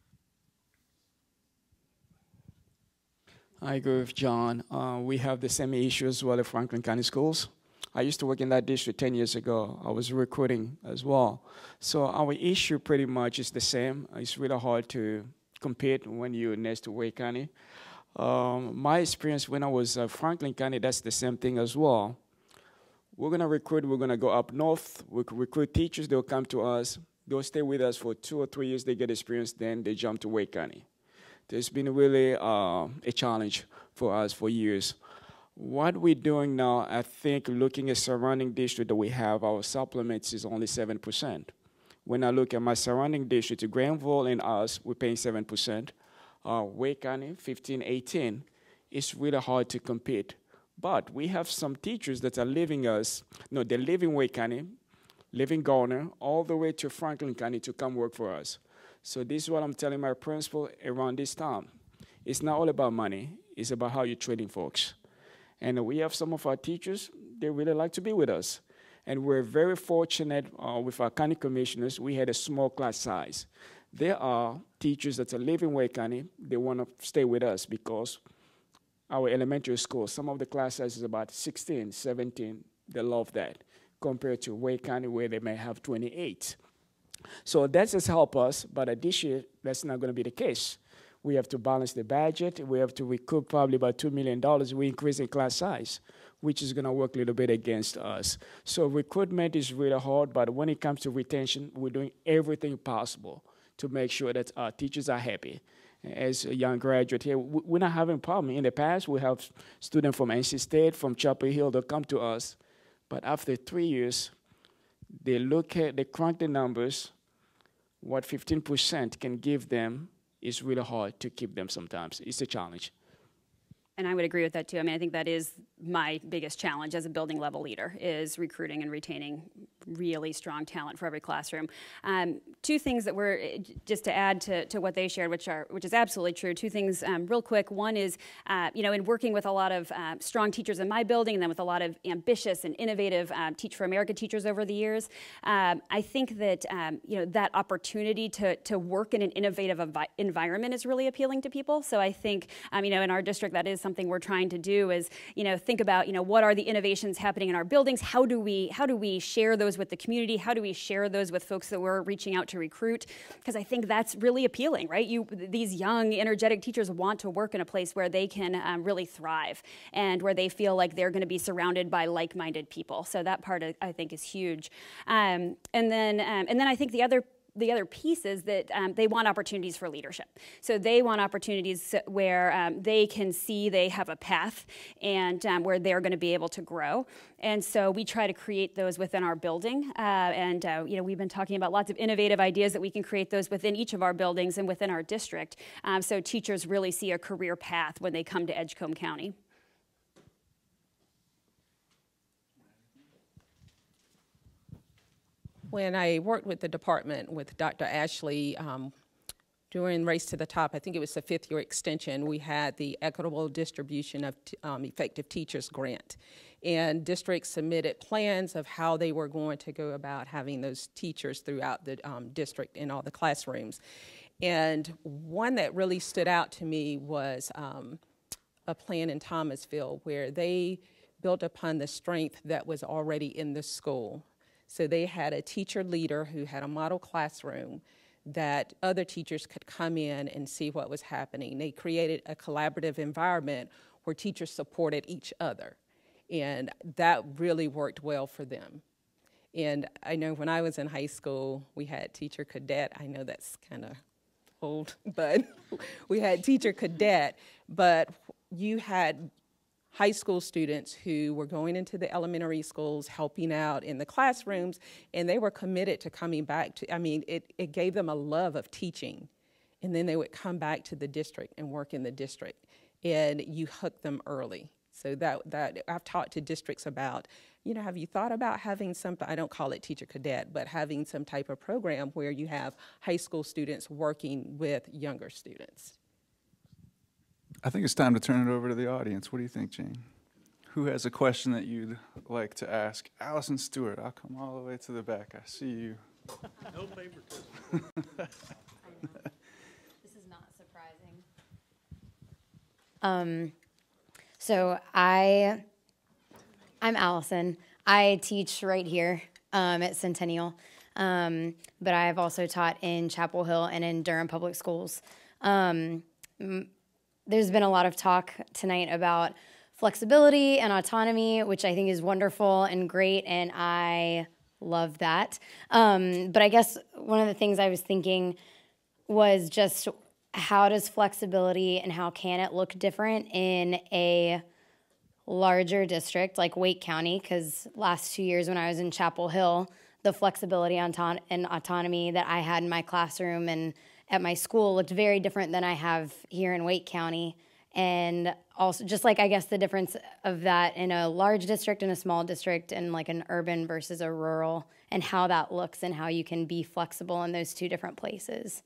Speaker 6: I agree with John. Uh, we have the same issue as well at Franklin County Schools. I used to work in that district ten years ago. I was recruiting as well. So our issue pretty much is the same. It's really hard to compete when you're next to Wake County. Um, my experience when I was at Franklin County, that's the same thing as well. We're going to recruit, we're going to go up north, we recruit teachers, they'll come to us, they'll stay with us for two or three years, they get experience, then they jump to Wake County. There's been really uh, a challenge for us for years. What we're doing now, I think, looking at surrounding district that we have, our supplements is only seven percent. When I look at my surrounding district, Granville and us, we're paying seven percent. Uh, Wake County, fifteen, eighteen. It's really hard to compete. But we have some teachers that are leaving us, no, they're leaving Wake County, leaving Garner, all the way to Franklin County to come work for us. So this is what I'm telling my principal around this time. It's not all about money. It's about how you're treating folks. And we have some of our teachers, they really like to be with us. And we're very fortunate uh, with our county commissioners. We had a small class size. There are teachers that are leaving Wake County. They want to stay with us because our elementary school, some of the class size is about sixteen, seventeen. They love that compared to Wake County where they may have twenty-eight. So that has helped us, but this year, that's not going to be the case. We have to balance the budget. We have to recoup probably about two million dollars. We increase in class size, which is going to work a little bit against us. So recruitment is really hard, but when it comes to retention, we're doing everything possible to make sure that our teachers are happy. As a young graduate here, we're not having a problem. In the past, we have students from N C State, from Chapel Hill that come to us, but after three years, they look at, they crunch the numbers, what fifteen percent can give them. It's really hard to keep them sometimes. It's a challenge.
Speaker 4: And I would agree with that too. I mean, I think that is my biggest challenge as a building level leader is recruiting and retaining really strong talent for every classroom. Um, two things that we're, just to add to, to what they shared, which are which is absolutely true, two things um, real quick. One is, uh, you know, in working with a lot of uh, strong teachers in my building and then with a lot of ambitious and innovative um, Teach for America teachers over the years, um, I think that, um, you know, that opportunity to, to work in an innovative envi environment is really appealing to people. So I think, um, you know, in our district, that is something we're trying to do is, you know, think about, you know, what are the innovations happening in our buildings? How do we, how do we share those with the community? How do we share those with folks that we're reaching out to recruit? Because I think that's really appealing, right? You, these young, energetic teachers want to work in a place where they can um, really thrive and where they feel like they're going to be surrounded by like-minded people. So that part, I think, is huge. Um, and then, um, and then I think the other The other piece is that um, they want opportunities for leadership. So they want opportunities where um, they can see they have a path and um, where they're going to be able to grow. And so we try to create those within our building. Uh, and uh, you know, we've been talking about lots of innovative ideas that we can create those within each of our buildings and within our district. Um, so teachers really see a career path when they come to Edgecombe County.
Speaker 5: When I worked with the department with Doctor Ashley um, during Race to the Top, I think it was the fifth year extension, we had the Equitable Distribution of um, Effective Teachers grant. And districts submitted plans of how they were going to go about having those teachers throughout the um, district in all the classrooms. And one that really stood out to me was um, a plan in Thomasville where they built upon the strength that was already in the school. So they had a teacher leader who had a model classroom that other teachers could come in and see what was happening. They created a collaborative environment where teachers supported each other. And that really worked well for them. And I know when I was in high school, we had teacher cadet. I know that's kind of old, but we had teacher cadet. But you had high school students who were going into the elementary schools, helping out in the classrooms, and they were committed to coming back to, I mean, it, it gave them a love of teaching. And then they would come back to the district and work in the district. And you hook them early. So that, that I've talked to districts about, you know, have you thought about having some, I don't call it teacher cadet, but having some type of program where you have high school students working with younger students?
Speaker 1: I think it's time to turn it over to the audience. What do you think, Jane? Who has a question that you'd like to ask? Allison Stewart, I'll come all the way to the back. I see you.
Speaker 7: No favoritism.
Speaker 8: This is not surprising. Um, so I, I'm Allison. I teach right here um, at Centennial, um, but I have also taught in Chapel Hill and in Durham Public Schools. Um, There's been a lot of talk tonight about flexibility and autonomy, which I think is wonderful and great, and I love that. Um, but I guess one of the things I was thinking was just how does flexibility and how can it look different in a larger district like Wake County? Because last two years when I was in Chapel Hill, the flexibility and autonomy that I had in my classroom and at my school looked very different than I have here in Wake County. And also just like, I guess, the difference of that in a large district and a small district and like an urban versus a rural and how that looks and how you can be flexible in those two different places.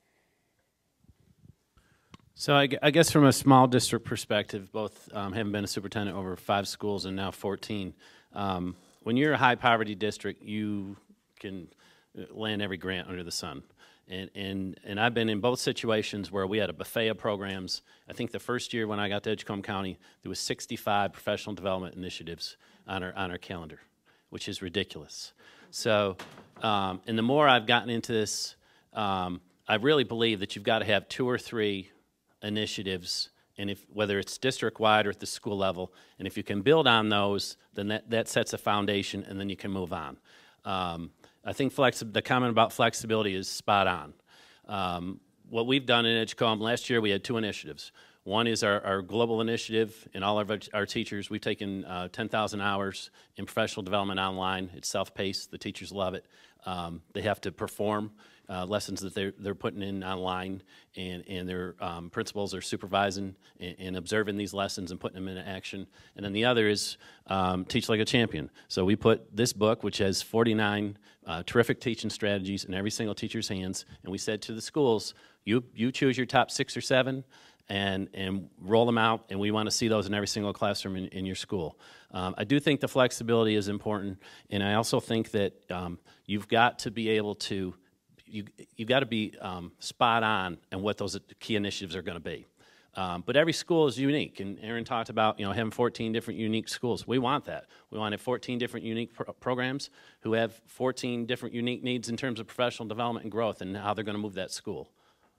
Speaker 3: So I, I guess from a small district perspective, both um, having been a superintendent over five schools and now fourteen, um, when you're a high poverty district, you can land every grant under the sun. And, and, and I've been in both situations where we had a buffet of programs. I think the first year when I got to Edgecombe County, there was sixty-five professional development initiatives on our, on our calendar, which is ridiculous. So, um, and the more I've gotten into this, um, I really believe that you've got to have two or three initiatives, and if whether it's district-wide or at the school level, and if you can build on those, then that, that sets a foundation, and then you can move on. Um, I think flexi- the comment about flexibility is spot on. Um, what we've done in Edgecombe, last year we had two initiatives. One is our, our global initiative, and all of our, our teachers, we've taken uh, ten thousand hours in professional development online. It's self-paced. The teachers love it. Um, they have to perform uh, lessons that they're, they're putting in online, and, and their um, principals are supervising and, and observing these lessons and putting them into action. And then the other is um, Teach Like a Champion. So we put this book, which has forty-nine uh, terrific teaching strategies in every single teacher's hands, and we said to the schools, you, you choose your top six or seven, and, and roll them out, and we want to see those in every single classroom in, in your school. Um, I do think the flexibility is important, and I also think that um, you've got to be able to, you, you've got to be um, spot on in what those key initiatives are going to be. Um, but every school is unique, and Aaron talked about, you know, having fourteen different unique schools. We want that. We want to have fourteen different unique pro programs who have fourteen different unique needs in terms of professional development and growth and how they're going to move that school.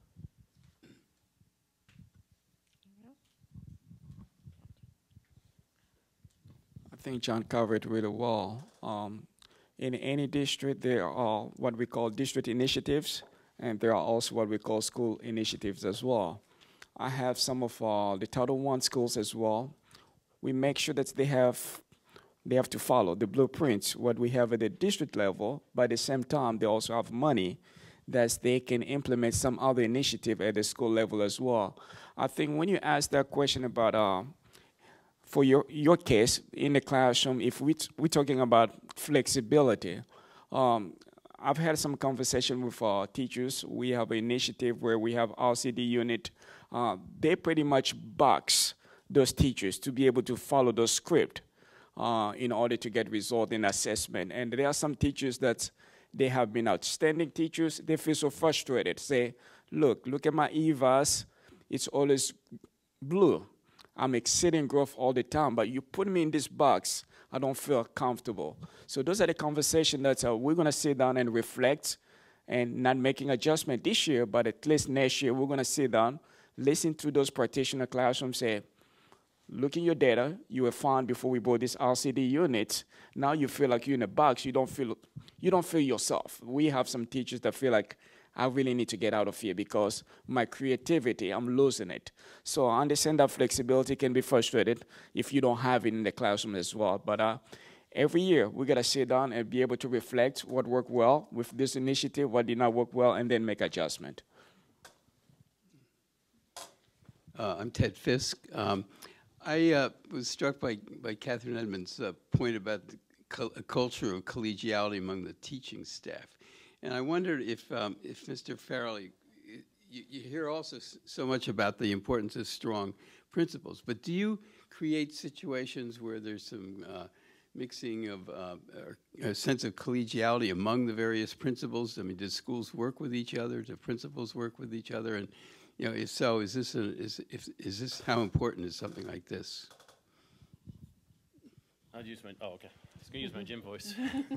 Speaker 6: I think John covered really well. Um, in any district, there are what we call district initiatives, and there are also what we call school initiatives as well. I have some of uh, the Title One schools as well. We make sure that they have, they have to follow the blueprints, what we have at the district level, but at the same time, they also have money that they can implement some other initiative at the school level as well. I think when you ask that question about uh, for your, your case in the classroom, if we t we're talking about flexibility, um, I've had some conversation with uh, teachers. We have an initiative where we have R C D unit. Uh, they pretty much box those teachers to be able to follow the script uh, in order to get result in assessment. And there are some teachers that they have been outstanding teachers. They feel so frustrated. Say, look, look at my E V A S. It's always blue. I'm exceeding growth all the time, but you put me in this box, I don't feel comfortable. So those are the conversations that uh, we're going to sit down and reflect, and not making adjustment this year, but at least next year we're going to sit down, listen to those practitioner classrooms, say, look in your data, you were fine before we bought this R C D unit. Now you feel like you're in a box. You don't feel, you don't feel yourself. We have some teachers that feel like, I really need to get out of here because my creativity, I'm losing it. So I understand that flexibility can be frustrated if you don't have it in the classroom as well. But uh, every year, we got to sit down and be able to reflect what worked well with this initiative, what did not work well, and then make adjustment.
Speaker 9: Uh, I'm Ted Fisk. Um, I uh, was struck by, by Catherine Edmonds' uh, point about the cul a culture of collegiality among the teaching staff. And I wondered if, um, if Mister Farrelly, you, you hear also so much about the importance of strong principles, but do you create situations where there's some uh, mixing of uh, a sense of collegiality among the various principals? I mean, do schools work with each other? Do principals work with each other? And you know, if so, is this a, is if is this how important is something like this?
Speaker 3: I'll use my oh okay. I was gonna use my gym voice.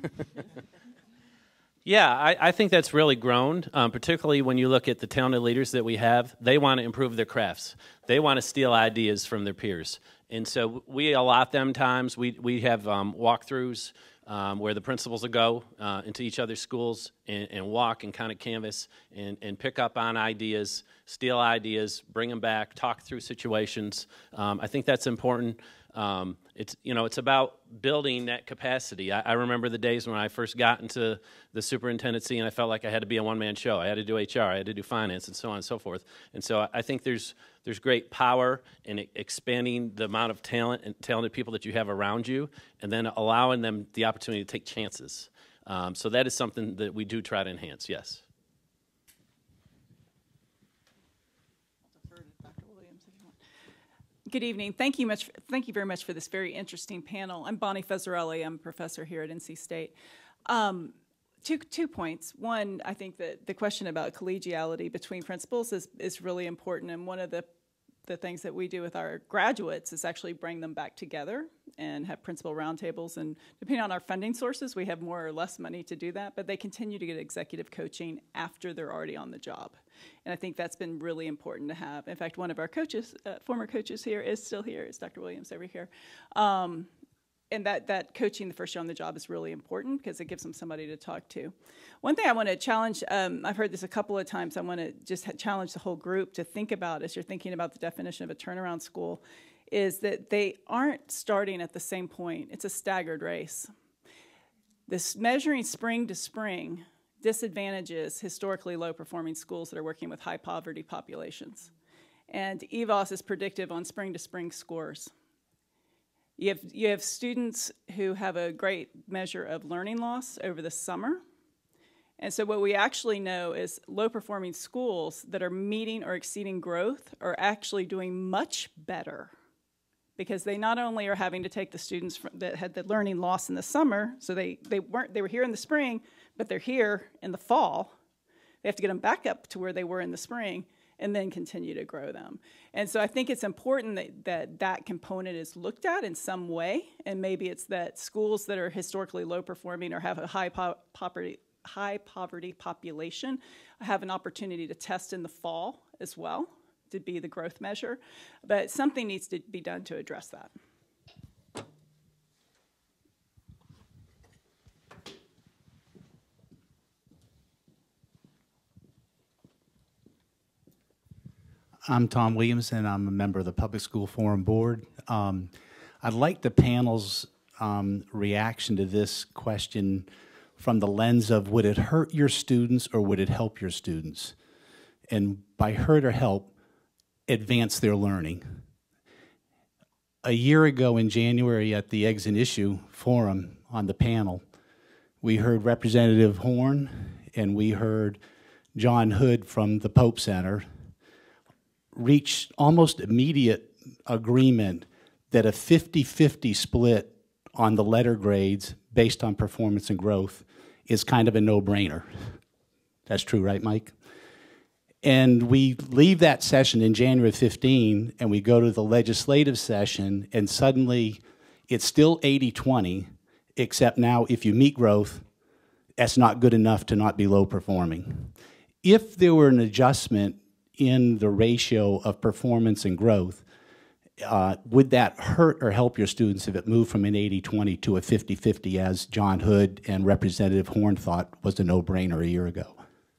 Speaker 3: Yeah, I, I think that's really grown, um, particularly when you look at the talented leaders that we have. They want to improve their crafts. They want to steal ideas from their peers. And so we allot them times. We, we have um, walkthroughs um, where the principals will go uh, into each other's schools and, and walk and kind of canvas and, and pick up on ideas, steal ideas, bring them back, talk through situations. Um, I think that's important. Um, it's, you know, it's about building that capacity. I, I remember the days when I first got into the superintendency and I felt like I had to be a one-man show. I had to do H R, I had to do finance, and so on and so forth. And so I, I think there's, there's great power in expanding the amount of talent and talented people that you have around you, and then allowing them the opportunity to take chances. Um, so that is something that we do try to enhance, yes.
Speaker 10: Good evening. Thank you much. Thank you very much for this very interesting panel. I'm Bonnie Fezzarelli. I'm a professor here at N C State. Um, two two points. One, I think that the question about collegiality between principals is is really important, and one of the the things that we do with our graduates is actually bring them back together and have principal roundtables. And depending on our funding sources, we have more or less money to do that, but they continue to get executive coaching after they're already on the job. And I think that's been really important to have. In fact, one of our coaches, uh, former coaches here, is still here. It's Doctor Williams over here. Um, and that, that coaching the first year on the job is really important because it gives them somebody to talk to. One thing I want to challenge, um, I've heard this a couple of times, I want to just challenge the whole group to think about as you're thinking about the definition of a turnaround school, is that they aren't starting at the same point. It's a staggered race. This measuring spring to spring disadvantages historically low-performing schools that are working with high-poverty populations. And E V O S is predictive on spring-to-spring scores. You have, you have students who have a great measure of learning loss over the summer. And so what we actually know is low-performing schools that are meeting or exceeding growth are actually doing much better because they not only are having to take the students from, that had the learning loss in the summer, so they, they, weren't, they were here in the spring, but they're here in the fall. They have to get them back up to where they were in the spring and then continue to grow them. And so I think it's important that that, that component is looked at in some way, and maybe it's that schools that are historically low performing or have a high po poverty, high poverty population have an opportunity to test in the fall as well to be the growth measure. But something needs to be done to address that.
Speaker 11: I'm Tom Williamson. I'm a member of the Public School Forum Board. Um, I'd like the panel's um, reaction to this question from the lens of would it hurt your students or would it help your students? And by hurt or help, advance their learning. A year ago in January at the Eggs and Issue Forum on the panel, we heard Representative Horn and we heard John Hood from the Pope Center reached almost immediate agreement that a fifty fifty split on the letter grades based on performance and growth is kind of a no-brainer. That's true, right, Mike? And we leave that session in January fifteen, and we go to the legislative session, and suddenly it's still eighty twenty, except now if you meet growth, that's not good enough to not be low performing. If there were an adjustment in the ratio of performance and growth, uh, would that hurt or help your students if it moved from an eighty twenty to a fifty fifty, as John Hood and Representative Horn thought was a no-brainer a year ago?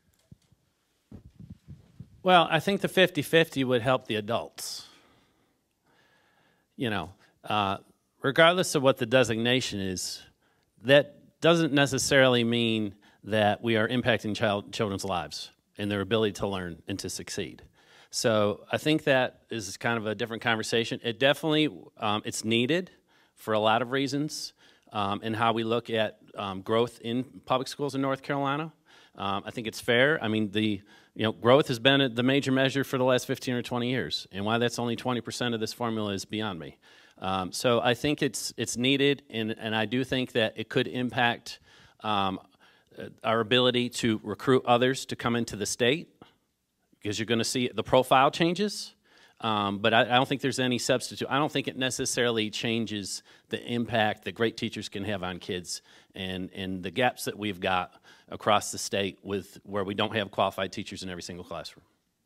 Speaker 3: Well, I think the fifty fifty would help the adults. You know, uh, regardless of what the designation is, that doesn't necessarily mean that we are impacting child, children's lives and their ability to learn and to succeed. So I think that is kind of a different conversation. It definitely, um, it's needed for a lot of reasons um, in how we look at um, growth in public schools in North Carolina. Um, I think it's fair. I mean, the you know growth has been the major measure for the last fifteen or twenty years, and why that's only twenty percent of this formula is beyond me. Um, so I think it's it's needed, and, and I do think that it could impact um, our ability to recruit others to come into the state, because you're going to see the profile changes. Um, but I, I don't think there's any substitute. I don't think it necessarily changes the impact that great teachers can have on kids, and, and the gaps that we've got across the state with where we don't have qualified teachers in every single classroom.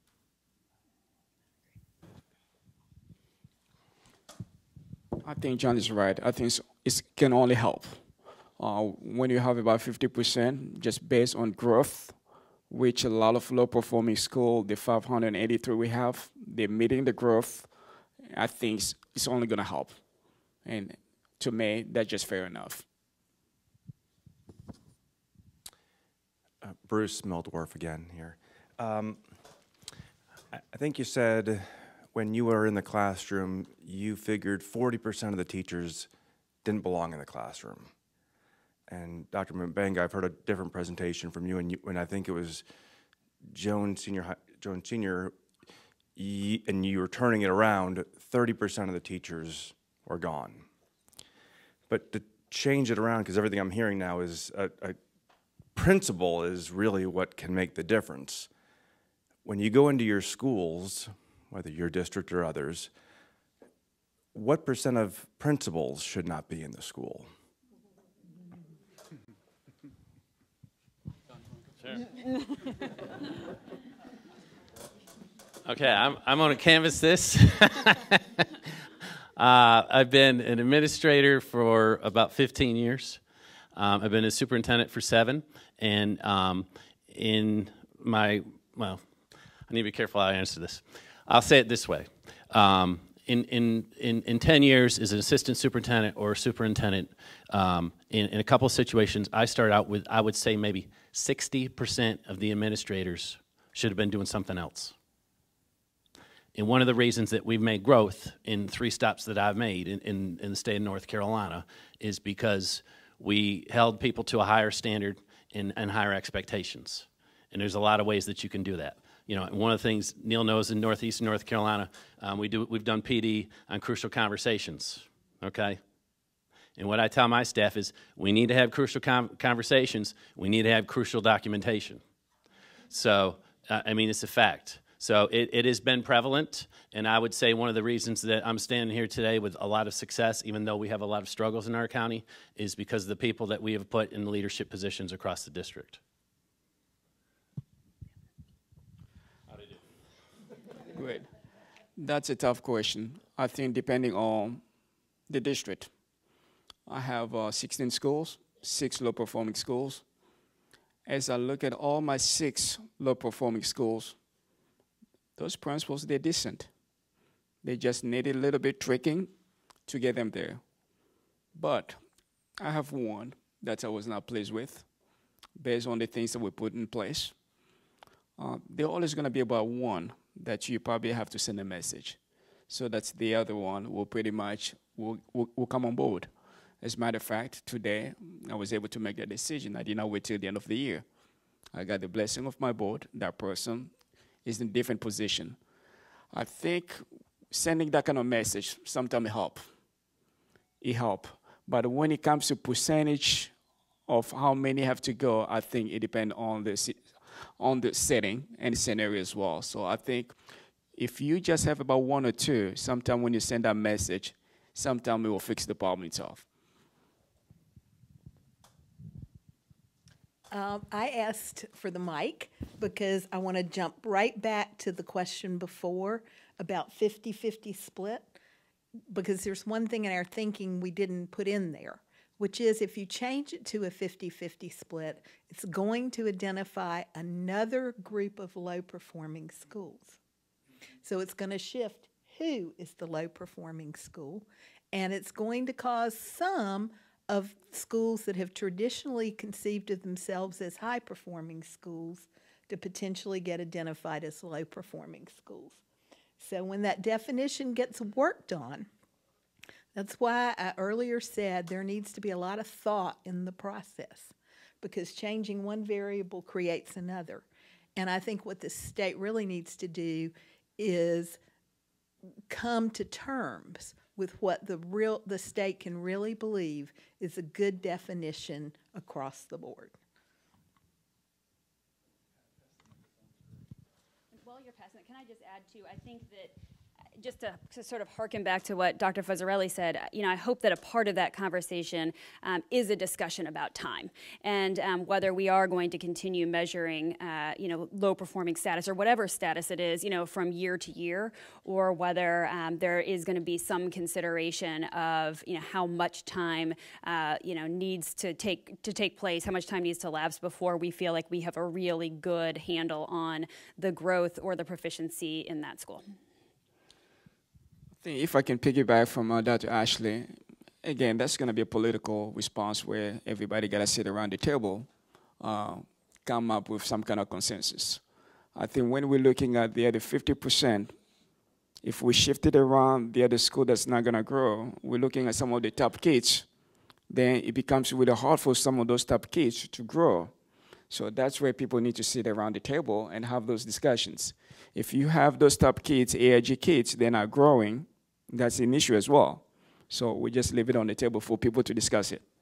Speaker 6: I think John is right. I think it can only help. Uh, when you have about fifty percent just based on growth, which a lot of low-performing schools, the five hundred eighty-three we have, they're meeting the growth, I think it's, it's only going to help. And to me, that's just fair enough.
Speaker 12: Uh, Bruce Mildorf again here. Um, I, I think you said when you were in the classroom, you figured forty percent of the teachers didn't belong in the classroom. And Doctor Mubenga, I've heard a different presentation from you, and, you, and I think it was Joan Senior, Joan Senior, and you were turning it around, thirty percent of the teachers were gone. But to change it around, because everything I'm hearing now is a, a principle is really what can make the difference. When you go into your schools, whether your district or others, what percent of principals should not be in the school?
Speaker 3: Sure. Okay, I'm, I'm going to canvass this. uh, I've been an administrator for about fifteen years. Um, I've been a superintendent for seven. And um, in my, well, I need to be careful how I answer this. I'll say it this way. Um, in, in, in, in ten years as an assistant superintendent or superintendent, um, in, in a couple of situations, I started out with, I would say maybe sixty percent of the administrators should have been doing something else. And one of the reasons that we've made growth in three stops that I've made in, in, in the state of North Carolina is because we held people to a higher standard and, and higher expectations. And there's a lot of ways that you can do that. You know, one of the things Neil knows in Northeast North Carolina, um, we do, we've done P D on crucial conversations, okay? And what I tell my staff is we need to have crucial com conversations. We need to have crucial documentation. So, uh, I mean, it's a fact. So it, it has been prevalent, and I would say one of the reasons that I'm standing here today with a lot of success, even though we have a lot of struggles in our county, is because of the people that we have put in leadership positions across the district. How do you do?
Speaker 6: Great. That's a tough question. I think depending on the district. I have uh, sixteen schools, six low-performing schools. As I look at all my six low-performing schools, those principals, they're decent. They just needed a little bit tricking to get them there. But I have one that I was not pleased with, based on the things that we put in place. Uh, they're always going to be about one that you probably have to send a message. So that's the other one will pretty much will, will, will come on board. As a matter of fact, today I was able to make that decision. I did not wait till the end of the year. I got the blessing of my board. That person is in a different position. I think sending that kind of message sometimes help. It help. But when it comes to percentage of how many have to go, I think it depends on the on the setting and scenario as well. So I think if you just have about one or two, sometime when you send that message, sometime it will fix the problem itself.
Speaker 13: Um, I asked for the mic because I want to jump right back to the question before about fifty fifty split, because there's one thing in our thinking we didn't put in there, which is if you change it to a fifty fifty split, it's going to identify another group of low-performing schools. So it's going to shift who is the low-performing school, and it's going to cause some of schools that have traditionally conceived of themselves as high-performing schools to potentially get identified as low-performing schools. So when that definition gets worked on, that's why I earlier said there needs to be a lot of thought in the process, because changing one variable creates another. And I think what the state really needs to do is come to terms with what the real the state can really believe is a good definition across the board.
Speaker 4: While you're passing it, can I just add too, I think that just to, to sort of harken back to what Doctor Fazzarelli said, you know, I hope that a part of that conversation um, is a discussion about time and um, whether we are going to continue measuring, uh, you know, low-performing status or whatever status it is, you know, from year to year, or whether um, there is going to be some consideration of, you know, how much time, uh, you know, needs to take to take place, how much time needs to elapse before we feel like we have a really good handle on the growth or the proficiency in that school.
Speaker 6: If I can piggyback from uh, Doctor Ashley, again, that's going to be a political response where everybody got to sit around the table, uh, come up with some kind of consensus. I think when we're looking at the other fifty percent, if we shift it around the other school that's not going to grow, we're looking at some of the top kids, then it becomes really hard for some of those top kids to grow. So that's where people need to sit around the table and have those discussions. If you have those top kids, A I G kids, they're not growing, that's an issue as well. So we just leave it on the table for people to discuss it.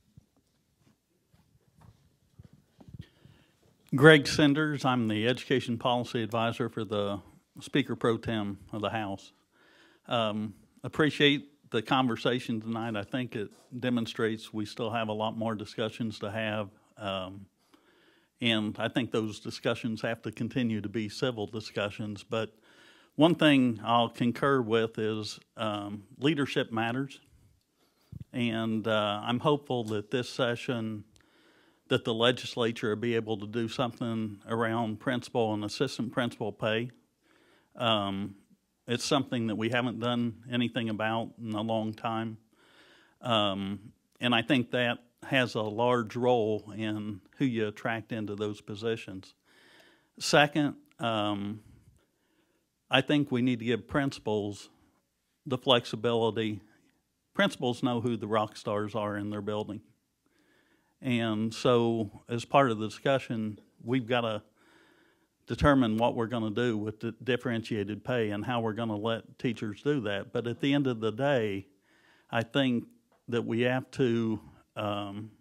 Speaker 7: Greg Senders, I'm the Education Policy Advisor for the Speaker Pro Tem of the House. Um, appreciate the conversation tonight. I think it demonstrates we still have a lot more discussions to have. Um, and I think those discussions have to continue to be civil discussions. But one thing I'll concur with is um, leadership matters. And uh, I'm hopeful that this session, that the legislature will be able to do something around principal and assistant principal pay. Um, it's something that we haven't done anything about in a long time. Um, and I think that has a large role in who you attract into those positions. Second, um, I think we need to give principals the flexibility. Principals know who the rock stars are in their building. And so as part of the discussion, we've got to determine what we're going to do with the differentiated pay and how we're going to let teachers do that. But at the end of the day, I think that we have to, um,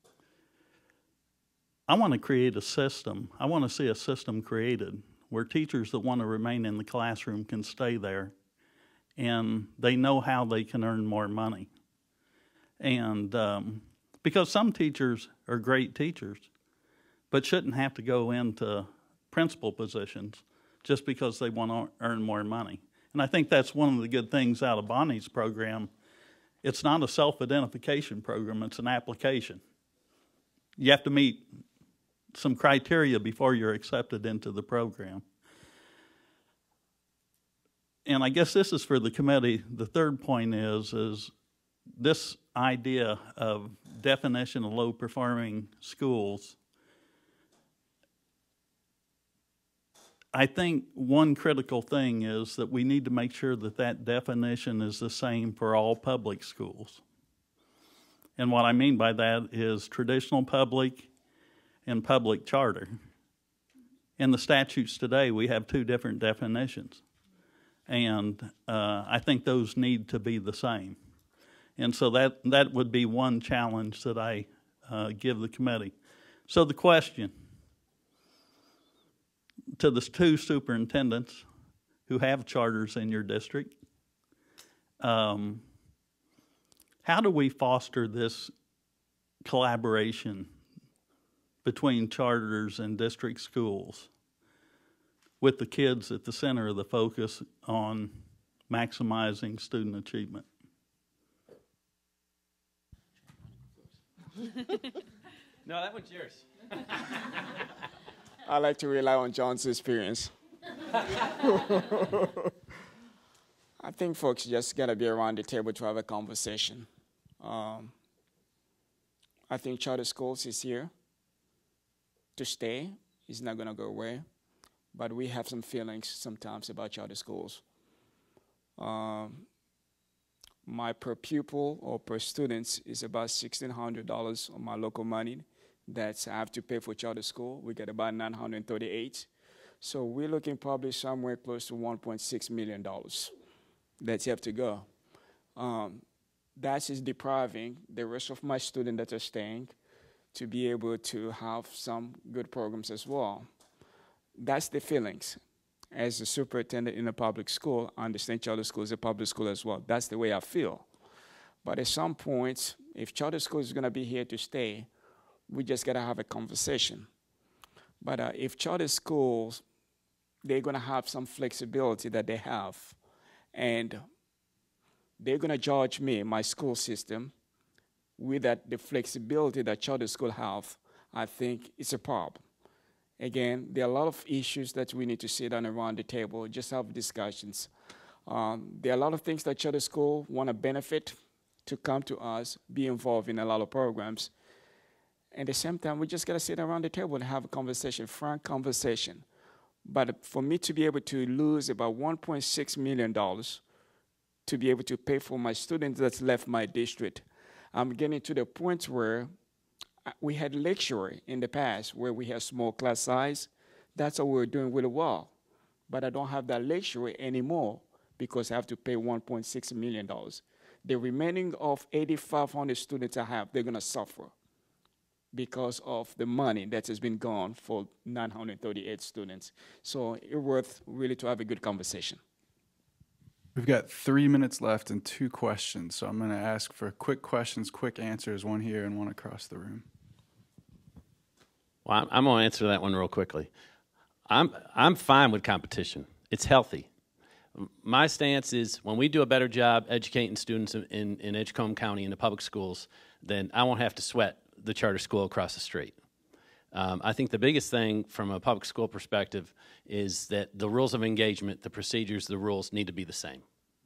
Speaker 7: I want to create a system. I want to see a system created where teachers that want to remain in the classroom can stay there and they know how they can earn more money. And um, because some teachers are great teachers, but shouldn't have to go into principal positions just because they want to earn more money. And I think that's one of the good things out of Bonnie's program. It's not a self-identification program, it's an application. You have to meet some criteria before you're accepted into the program. And I guess this is for the committee. The third point is, is this idea of definition of low-performing schools. I think one critical thing is that we need to make sure that that definition is the same for all public schools. And what I mean by that is traditional public and public charter. In the statutes today, we have two different definitions. And uh, I think those need to be the same. And so that, that would be one challenge that I uh, give the committee. So the question, to the two superintendents who have charters in your district, um, how do we foster this collaboration between charters and district schools with the kids at the center of the focus on maximizing student achievement?
Speaker 3: No, that one's yours.
Speaker 6: I like to rely on John's experience. I think folks just gotta be around the table to have a conversation. Um, I think charter schools is here to stay. It's not gonna go away, but we have some feelings sometimes about charter schools. Um, my per pupil or per students is about sixteen hundred dollars on my local money that I have to pay for charter school. We get about nine hundred thirty-eight. So we're looking probably somewhere close to one point six million dollars that you have to go. Um, that is depriving the rest of my students that are staying to be able to have some good programs as well. That's the feelings. As a superintendent in a public school, I understand charter school is a public school as well. That's the way I feel. But at some point, if charter school is gonna be here to stay, we just gotta have a conversation. But uh, if charter schools, they're gonna have some flexibility that they have, and they're gonna judge me, my school system, with that the flexibility that charter school have, I think it's a problem. Again, there are a lot of issues that we need to sit down around the table, just have discussions. Um, there are a lot of things that charter school want to benefit to come to us, be involved in a lot of programs. At the same time, we just got to sit around the table and have a conversation, frank conversation. But for me to be able to lose about one point six million dollars to be able to pay for my students that's left my district, I'm getting to the point where we had lecture in the past where we had small class size. That's what we were doing really well. But I don't have that lecture anymore because I have to pay one point six million dollars. The remaining of eighty-five hundred students I have, they're going to suffer because of the money that has been gone for nine hundred thirty-eight students. So it's worth really to have a good conversation.
Speaker 1: We've got three minutes left and two questions. So I'm going to ask for quick questions, quick answers, one here and one across the room.
Speaker 3: Well, I'm, I'm going to answer that one real quickly. I'm, I'm fine with competition. It's healthy. My stance is when we do a better job educating students in, in, in Edgecombe County in the public schools, then I won't have to sweat the charter school across the street. Um, I think the biggest thing from a public school perspective is that the rules of engagement, the procedures, the rules need to be the same.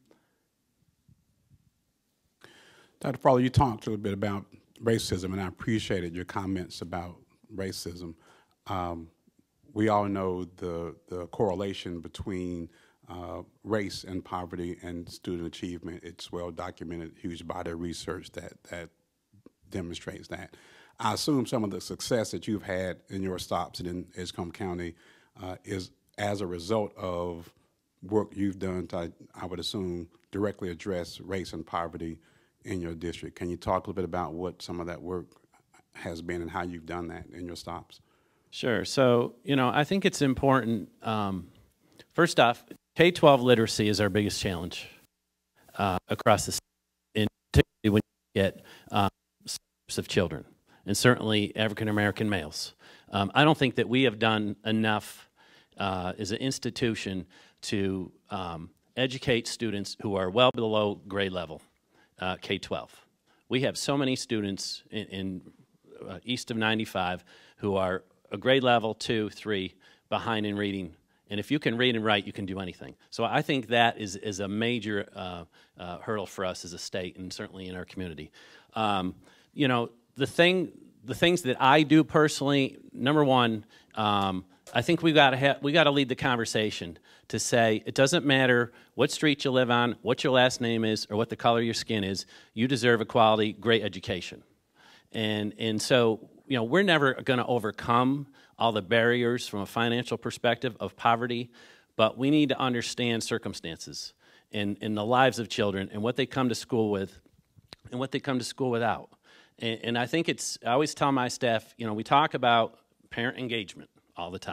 Speaker 14: Doctor Farley, you talked a little bit about racism, and I appreciated your comments about racism. Um, we all know the, the correlation between uh, race and poverty and student achievement. It's well documented, huge body of research that, that demonstrates that. I assume some of the success that you've had in your stops in Edgecombe County uh, is as a result of work you've done to, I would assume, directly address race and poverty in your district. Can you talk a little bit about what some of that work has been and how you've done that in your stops?
Speaker 3: Sure. So, you know, I think it's important, um, first off, K twelve literacy is our biggest challenge uh, across the state, and particularly when you get um, groups of children, and certainly African-American males. Um, I don't think that we have done enough uh, as an institution to um, educate students who are well below grade level, uh, K twelve. We have so many students in, in uh, east of ninety-five who are a grade level, two, three, behind in reading. And if you can read and write, you can do anything. So I think that is, is a major uh, uh, hurdle for us as a state and certainly in our community. Um, you know, the thing, the things that I do personally, number one, um, I think we got to we got to lead the conversation to say it doesn't matter what street you live on, what your last name is, or what the color of your skin is. You deserve a quality, great education, and and so you know we're never going to overcome all the barriers from a financial perspective of poverty, but we need to understand circumstances in in the lives of children and what they come to school with, and what they come to school without. And, and I think it's I always tell my staff, you know, we talk about parent engagement all the time.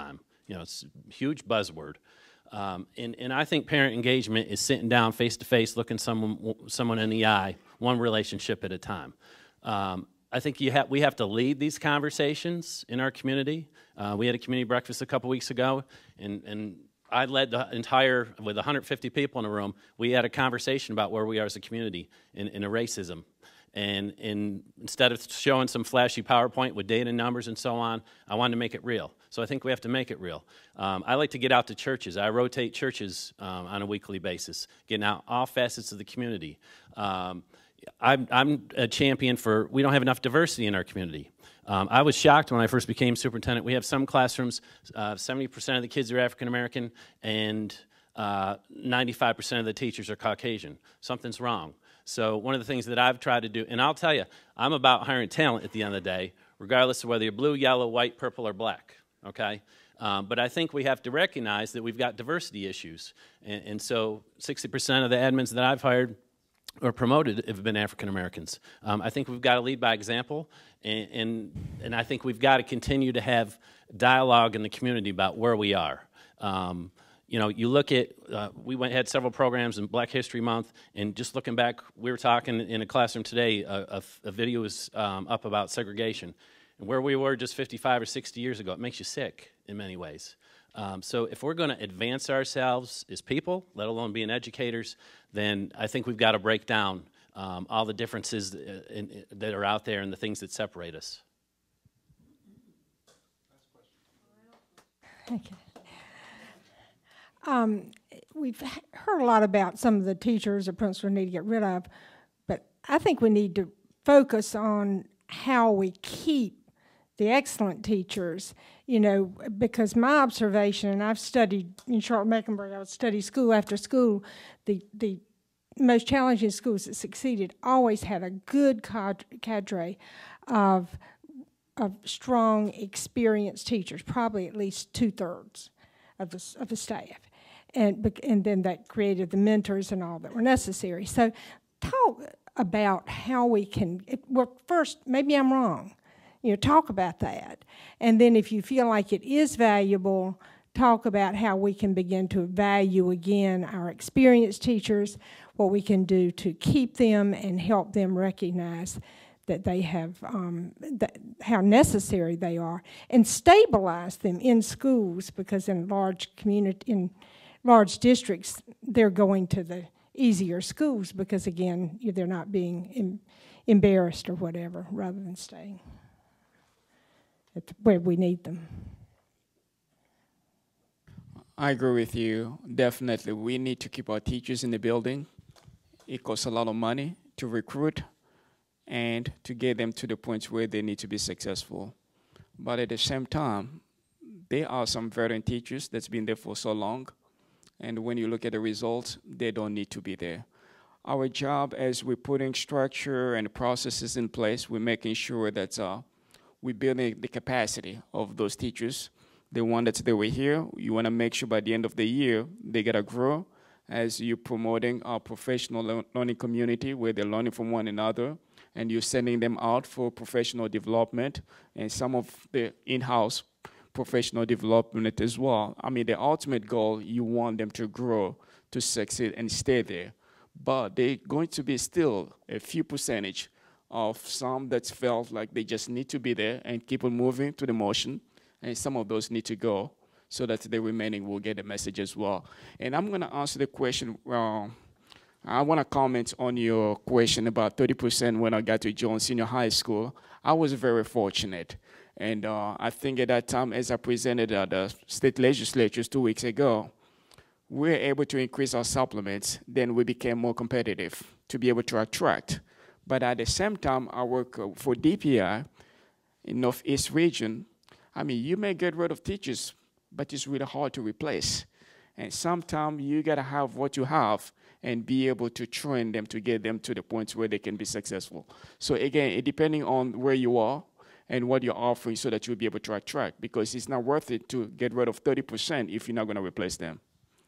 Speaker 3: You know, it's a huge buzzword. Um, and, and I think parent engagement is sitting down face to face, looking someone, someone in the eye, one relationship at a time. Um, I think you ha we have to lead these conversations in our community. Uh, we had a community breakfast a couple weeks ago, and, and I led the entire, with one hundred fifty people in the room, we had a conversation about where we are as a community in, in a racism. And, and instead of showing some flashy PowerPoint with data and numbers and so on, I wanted to make it real. So I think we have to make it real. Um, I like to get out to churches. I rotate churches um, on a weekly basis, getting out all facets of the community. Um, I'm, I'm a champion for, we don't have enough diversity in our community. Um, I was shocked when I first became superintendent. We have some classrooms, uh, seventy percent of the kids are African American, and uh, ninety-five percent of the teachers are Caucasian. Something's wrong. So one of the things that I've tried to do, and I'll tell you, I'm about hiring talent at the end of the day, regardless of whether you're blue, yellow, white, purple, or black, okay? Um, but I think we have to recognize that we've got diversity issues. And, and so sixty percent of the admins that I've hired or promoted have been African Americans. Um, I think we've got to lead by example, and, and, and I think we've got to continue to have dialogue in the community about where we are. Um, You know, you look at, uh, we went had several programs in Black History Month, and just looking back, we were talking in a classroom today, a, a, a video was um, up about segregation, and where we were just fifty-five or sixty years ago. It makes you sick in many ways. Um, so if we're going to advance ourselves as people, let alone being educators, then I think we've got to break down um, all the differences in, in, that are out there and the things that separate us.
Speaker 15: Okay. Um, we've heard a lot about some of the teachers or principals we need to get rid of, but I think we need to focus on how we keep the excellent teachers, you know, because my observation, and I've studied in Charlotte-Mecklenburg, I would study school after school, the, the most challenging schools that succeeded always had a good cadre of, of strong, experienced teachers, probably at least two-thirds of the, of the staff. And, and then that created the mentors and all that were necessary. So talk about how we can, it, well, first, maybe I'm wrong. You know, talk about that. And then if you feel like it is valuable, talk about how we can begin to value again our experienced teachers, what we can do to keep them and help them recognize that they have, um, that, how necessary they are, and stabilize them in schools, because in large community, in large districts, they're going to the easier schools because, again, they're not being em embarrassed or whatever, rather than staying at the, where we need them.
Speaker 6: I agree with you. Definitely, we need to keep our teachers in the building. It costs a lot of money to recruit and to get them to the point where they need to be successful. But at the same time, there are some veteran teachers that's been there for so long, and when you look at the results, they don't need to be there. Our job, as we're putting structure and processes in place, we're making sure that uh, we're building the capacity of those teachers. The one that's they were here, you want to make sure by the end of the year, they got to grow as you're promoting our professional learning community where they're learning from one another, and you're sending them out for professional development and some of the in-house professional development as well. I mean, the ultimate goal, you want them to grow, to succeed, and stay there. But they're going to be still a few percentage of some that's felt like they just need to be there and keep on moving to the motion, and some of those need to go so that the remaining will get the message as well. And I'm going to answer the question. Uh, I want to comment on your question about thirty percent when I got to Jones Senior High School. I was very fortunate. And uh, I think at that time, as I presented at the state legislatures two weeks ago, we were able to increase our supplements. Then we became more competitive to be able to attract. But at the same time, I work for D P I in Northeast region. I mean, you may get rid of teachers, but it's really hard to replace. And sometimes you got to have what you have and be able to train them to get them to the point where they can be successful. So again, it depending on where you are and what you're offering so that you'll be able to attract, because it's not worth it to get rid of thirty percent if you're not going to replace them.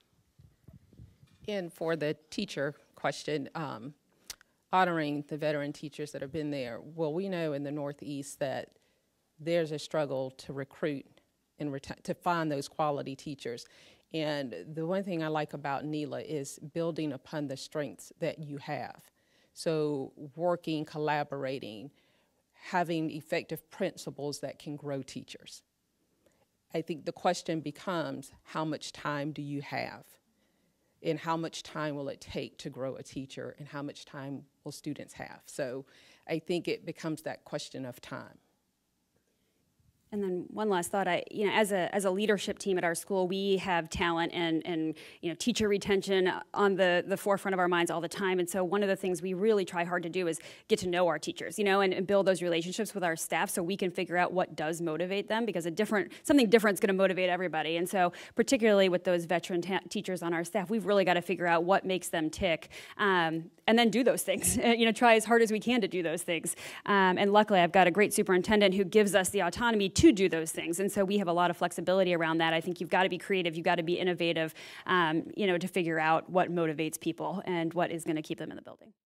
Speaker 5: And for the teacher question, um, honoring the veteran teachers that have been there, well, we know in the Northeast that there's a struggle to recruit and reti- to find those quality teachers. And the one thing I like about NELA is building upon the strengths that you have. So working, collaborating, having effective principals that can grow teachers. I think the question becomes, how much time do you have? And how much time will it take to grow a teacher? And how much time will students have? So I think it becomes that question of time.
Speaker 4: And then one last thought, I, you know, as a as a leadership team at our school, we have talent and and you know teacher retention on the the forefront of our minds all the time. And so one of the things we really try hard to do is get to know our teachers, you know, and, and build those relationships with our staff so we can figure out what does motivate them, because a different something different is going to motivate everybody. And so particularly with those veteran ta- teachers on our staff, we've really got to figure out what makes them tick, um, and then do those things. you know, try as hard as we can to do those things. Um, and luckily, I've got a great superintendent who gives us the autonomy to do those things. And so we have a lot of flexibility around that. I think you've got to be creative, you've got to be innovative, um, you know, to figure out what motivates people and what is going to keep them in the building.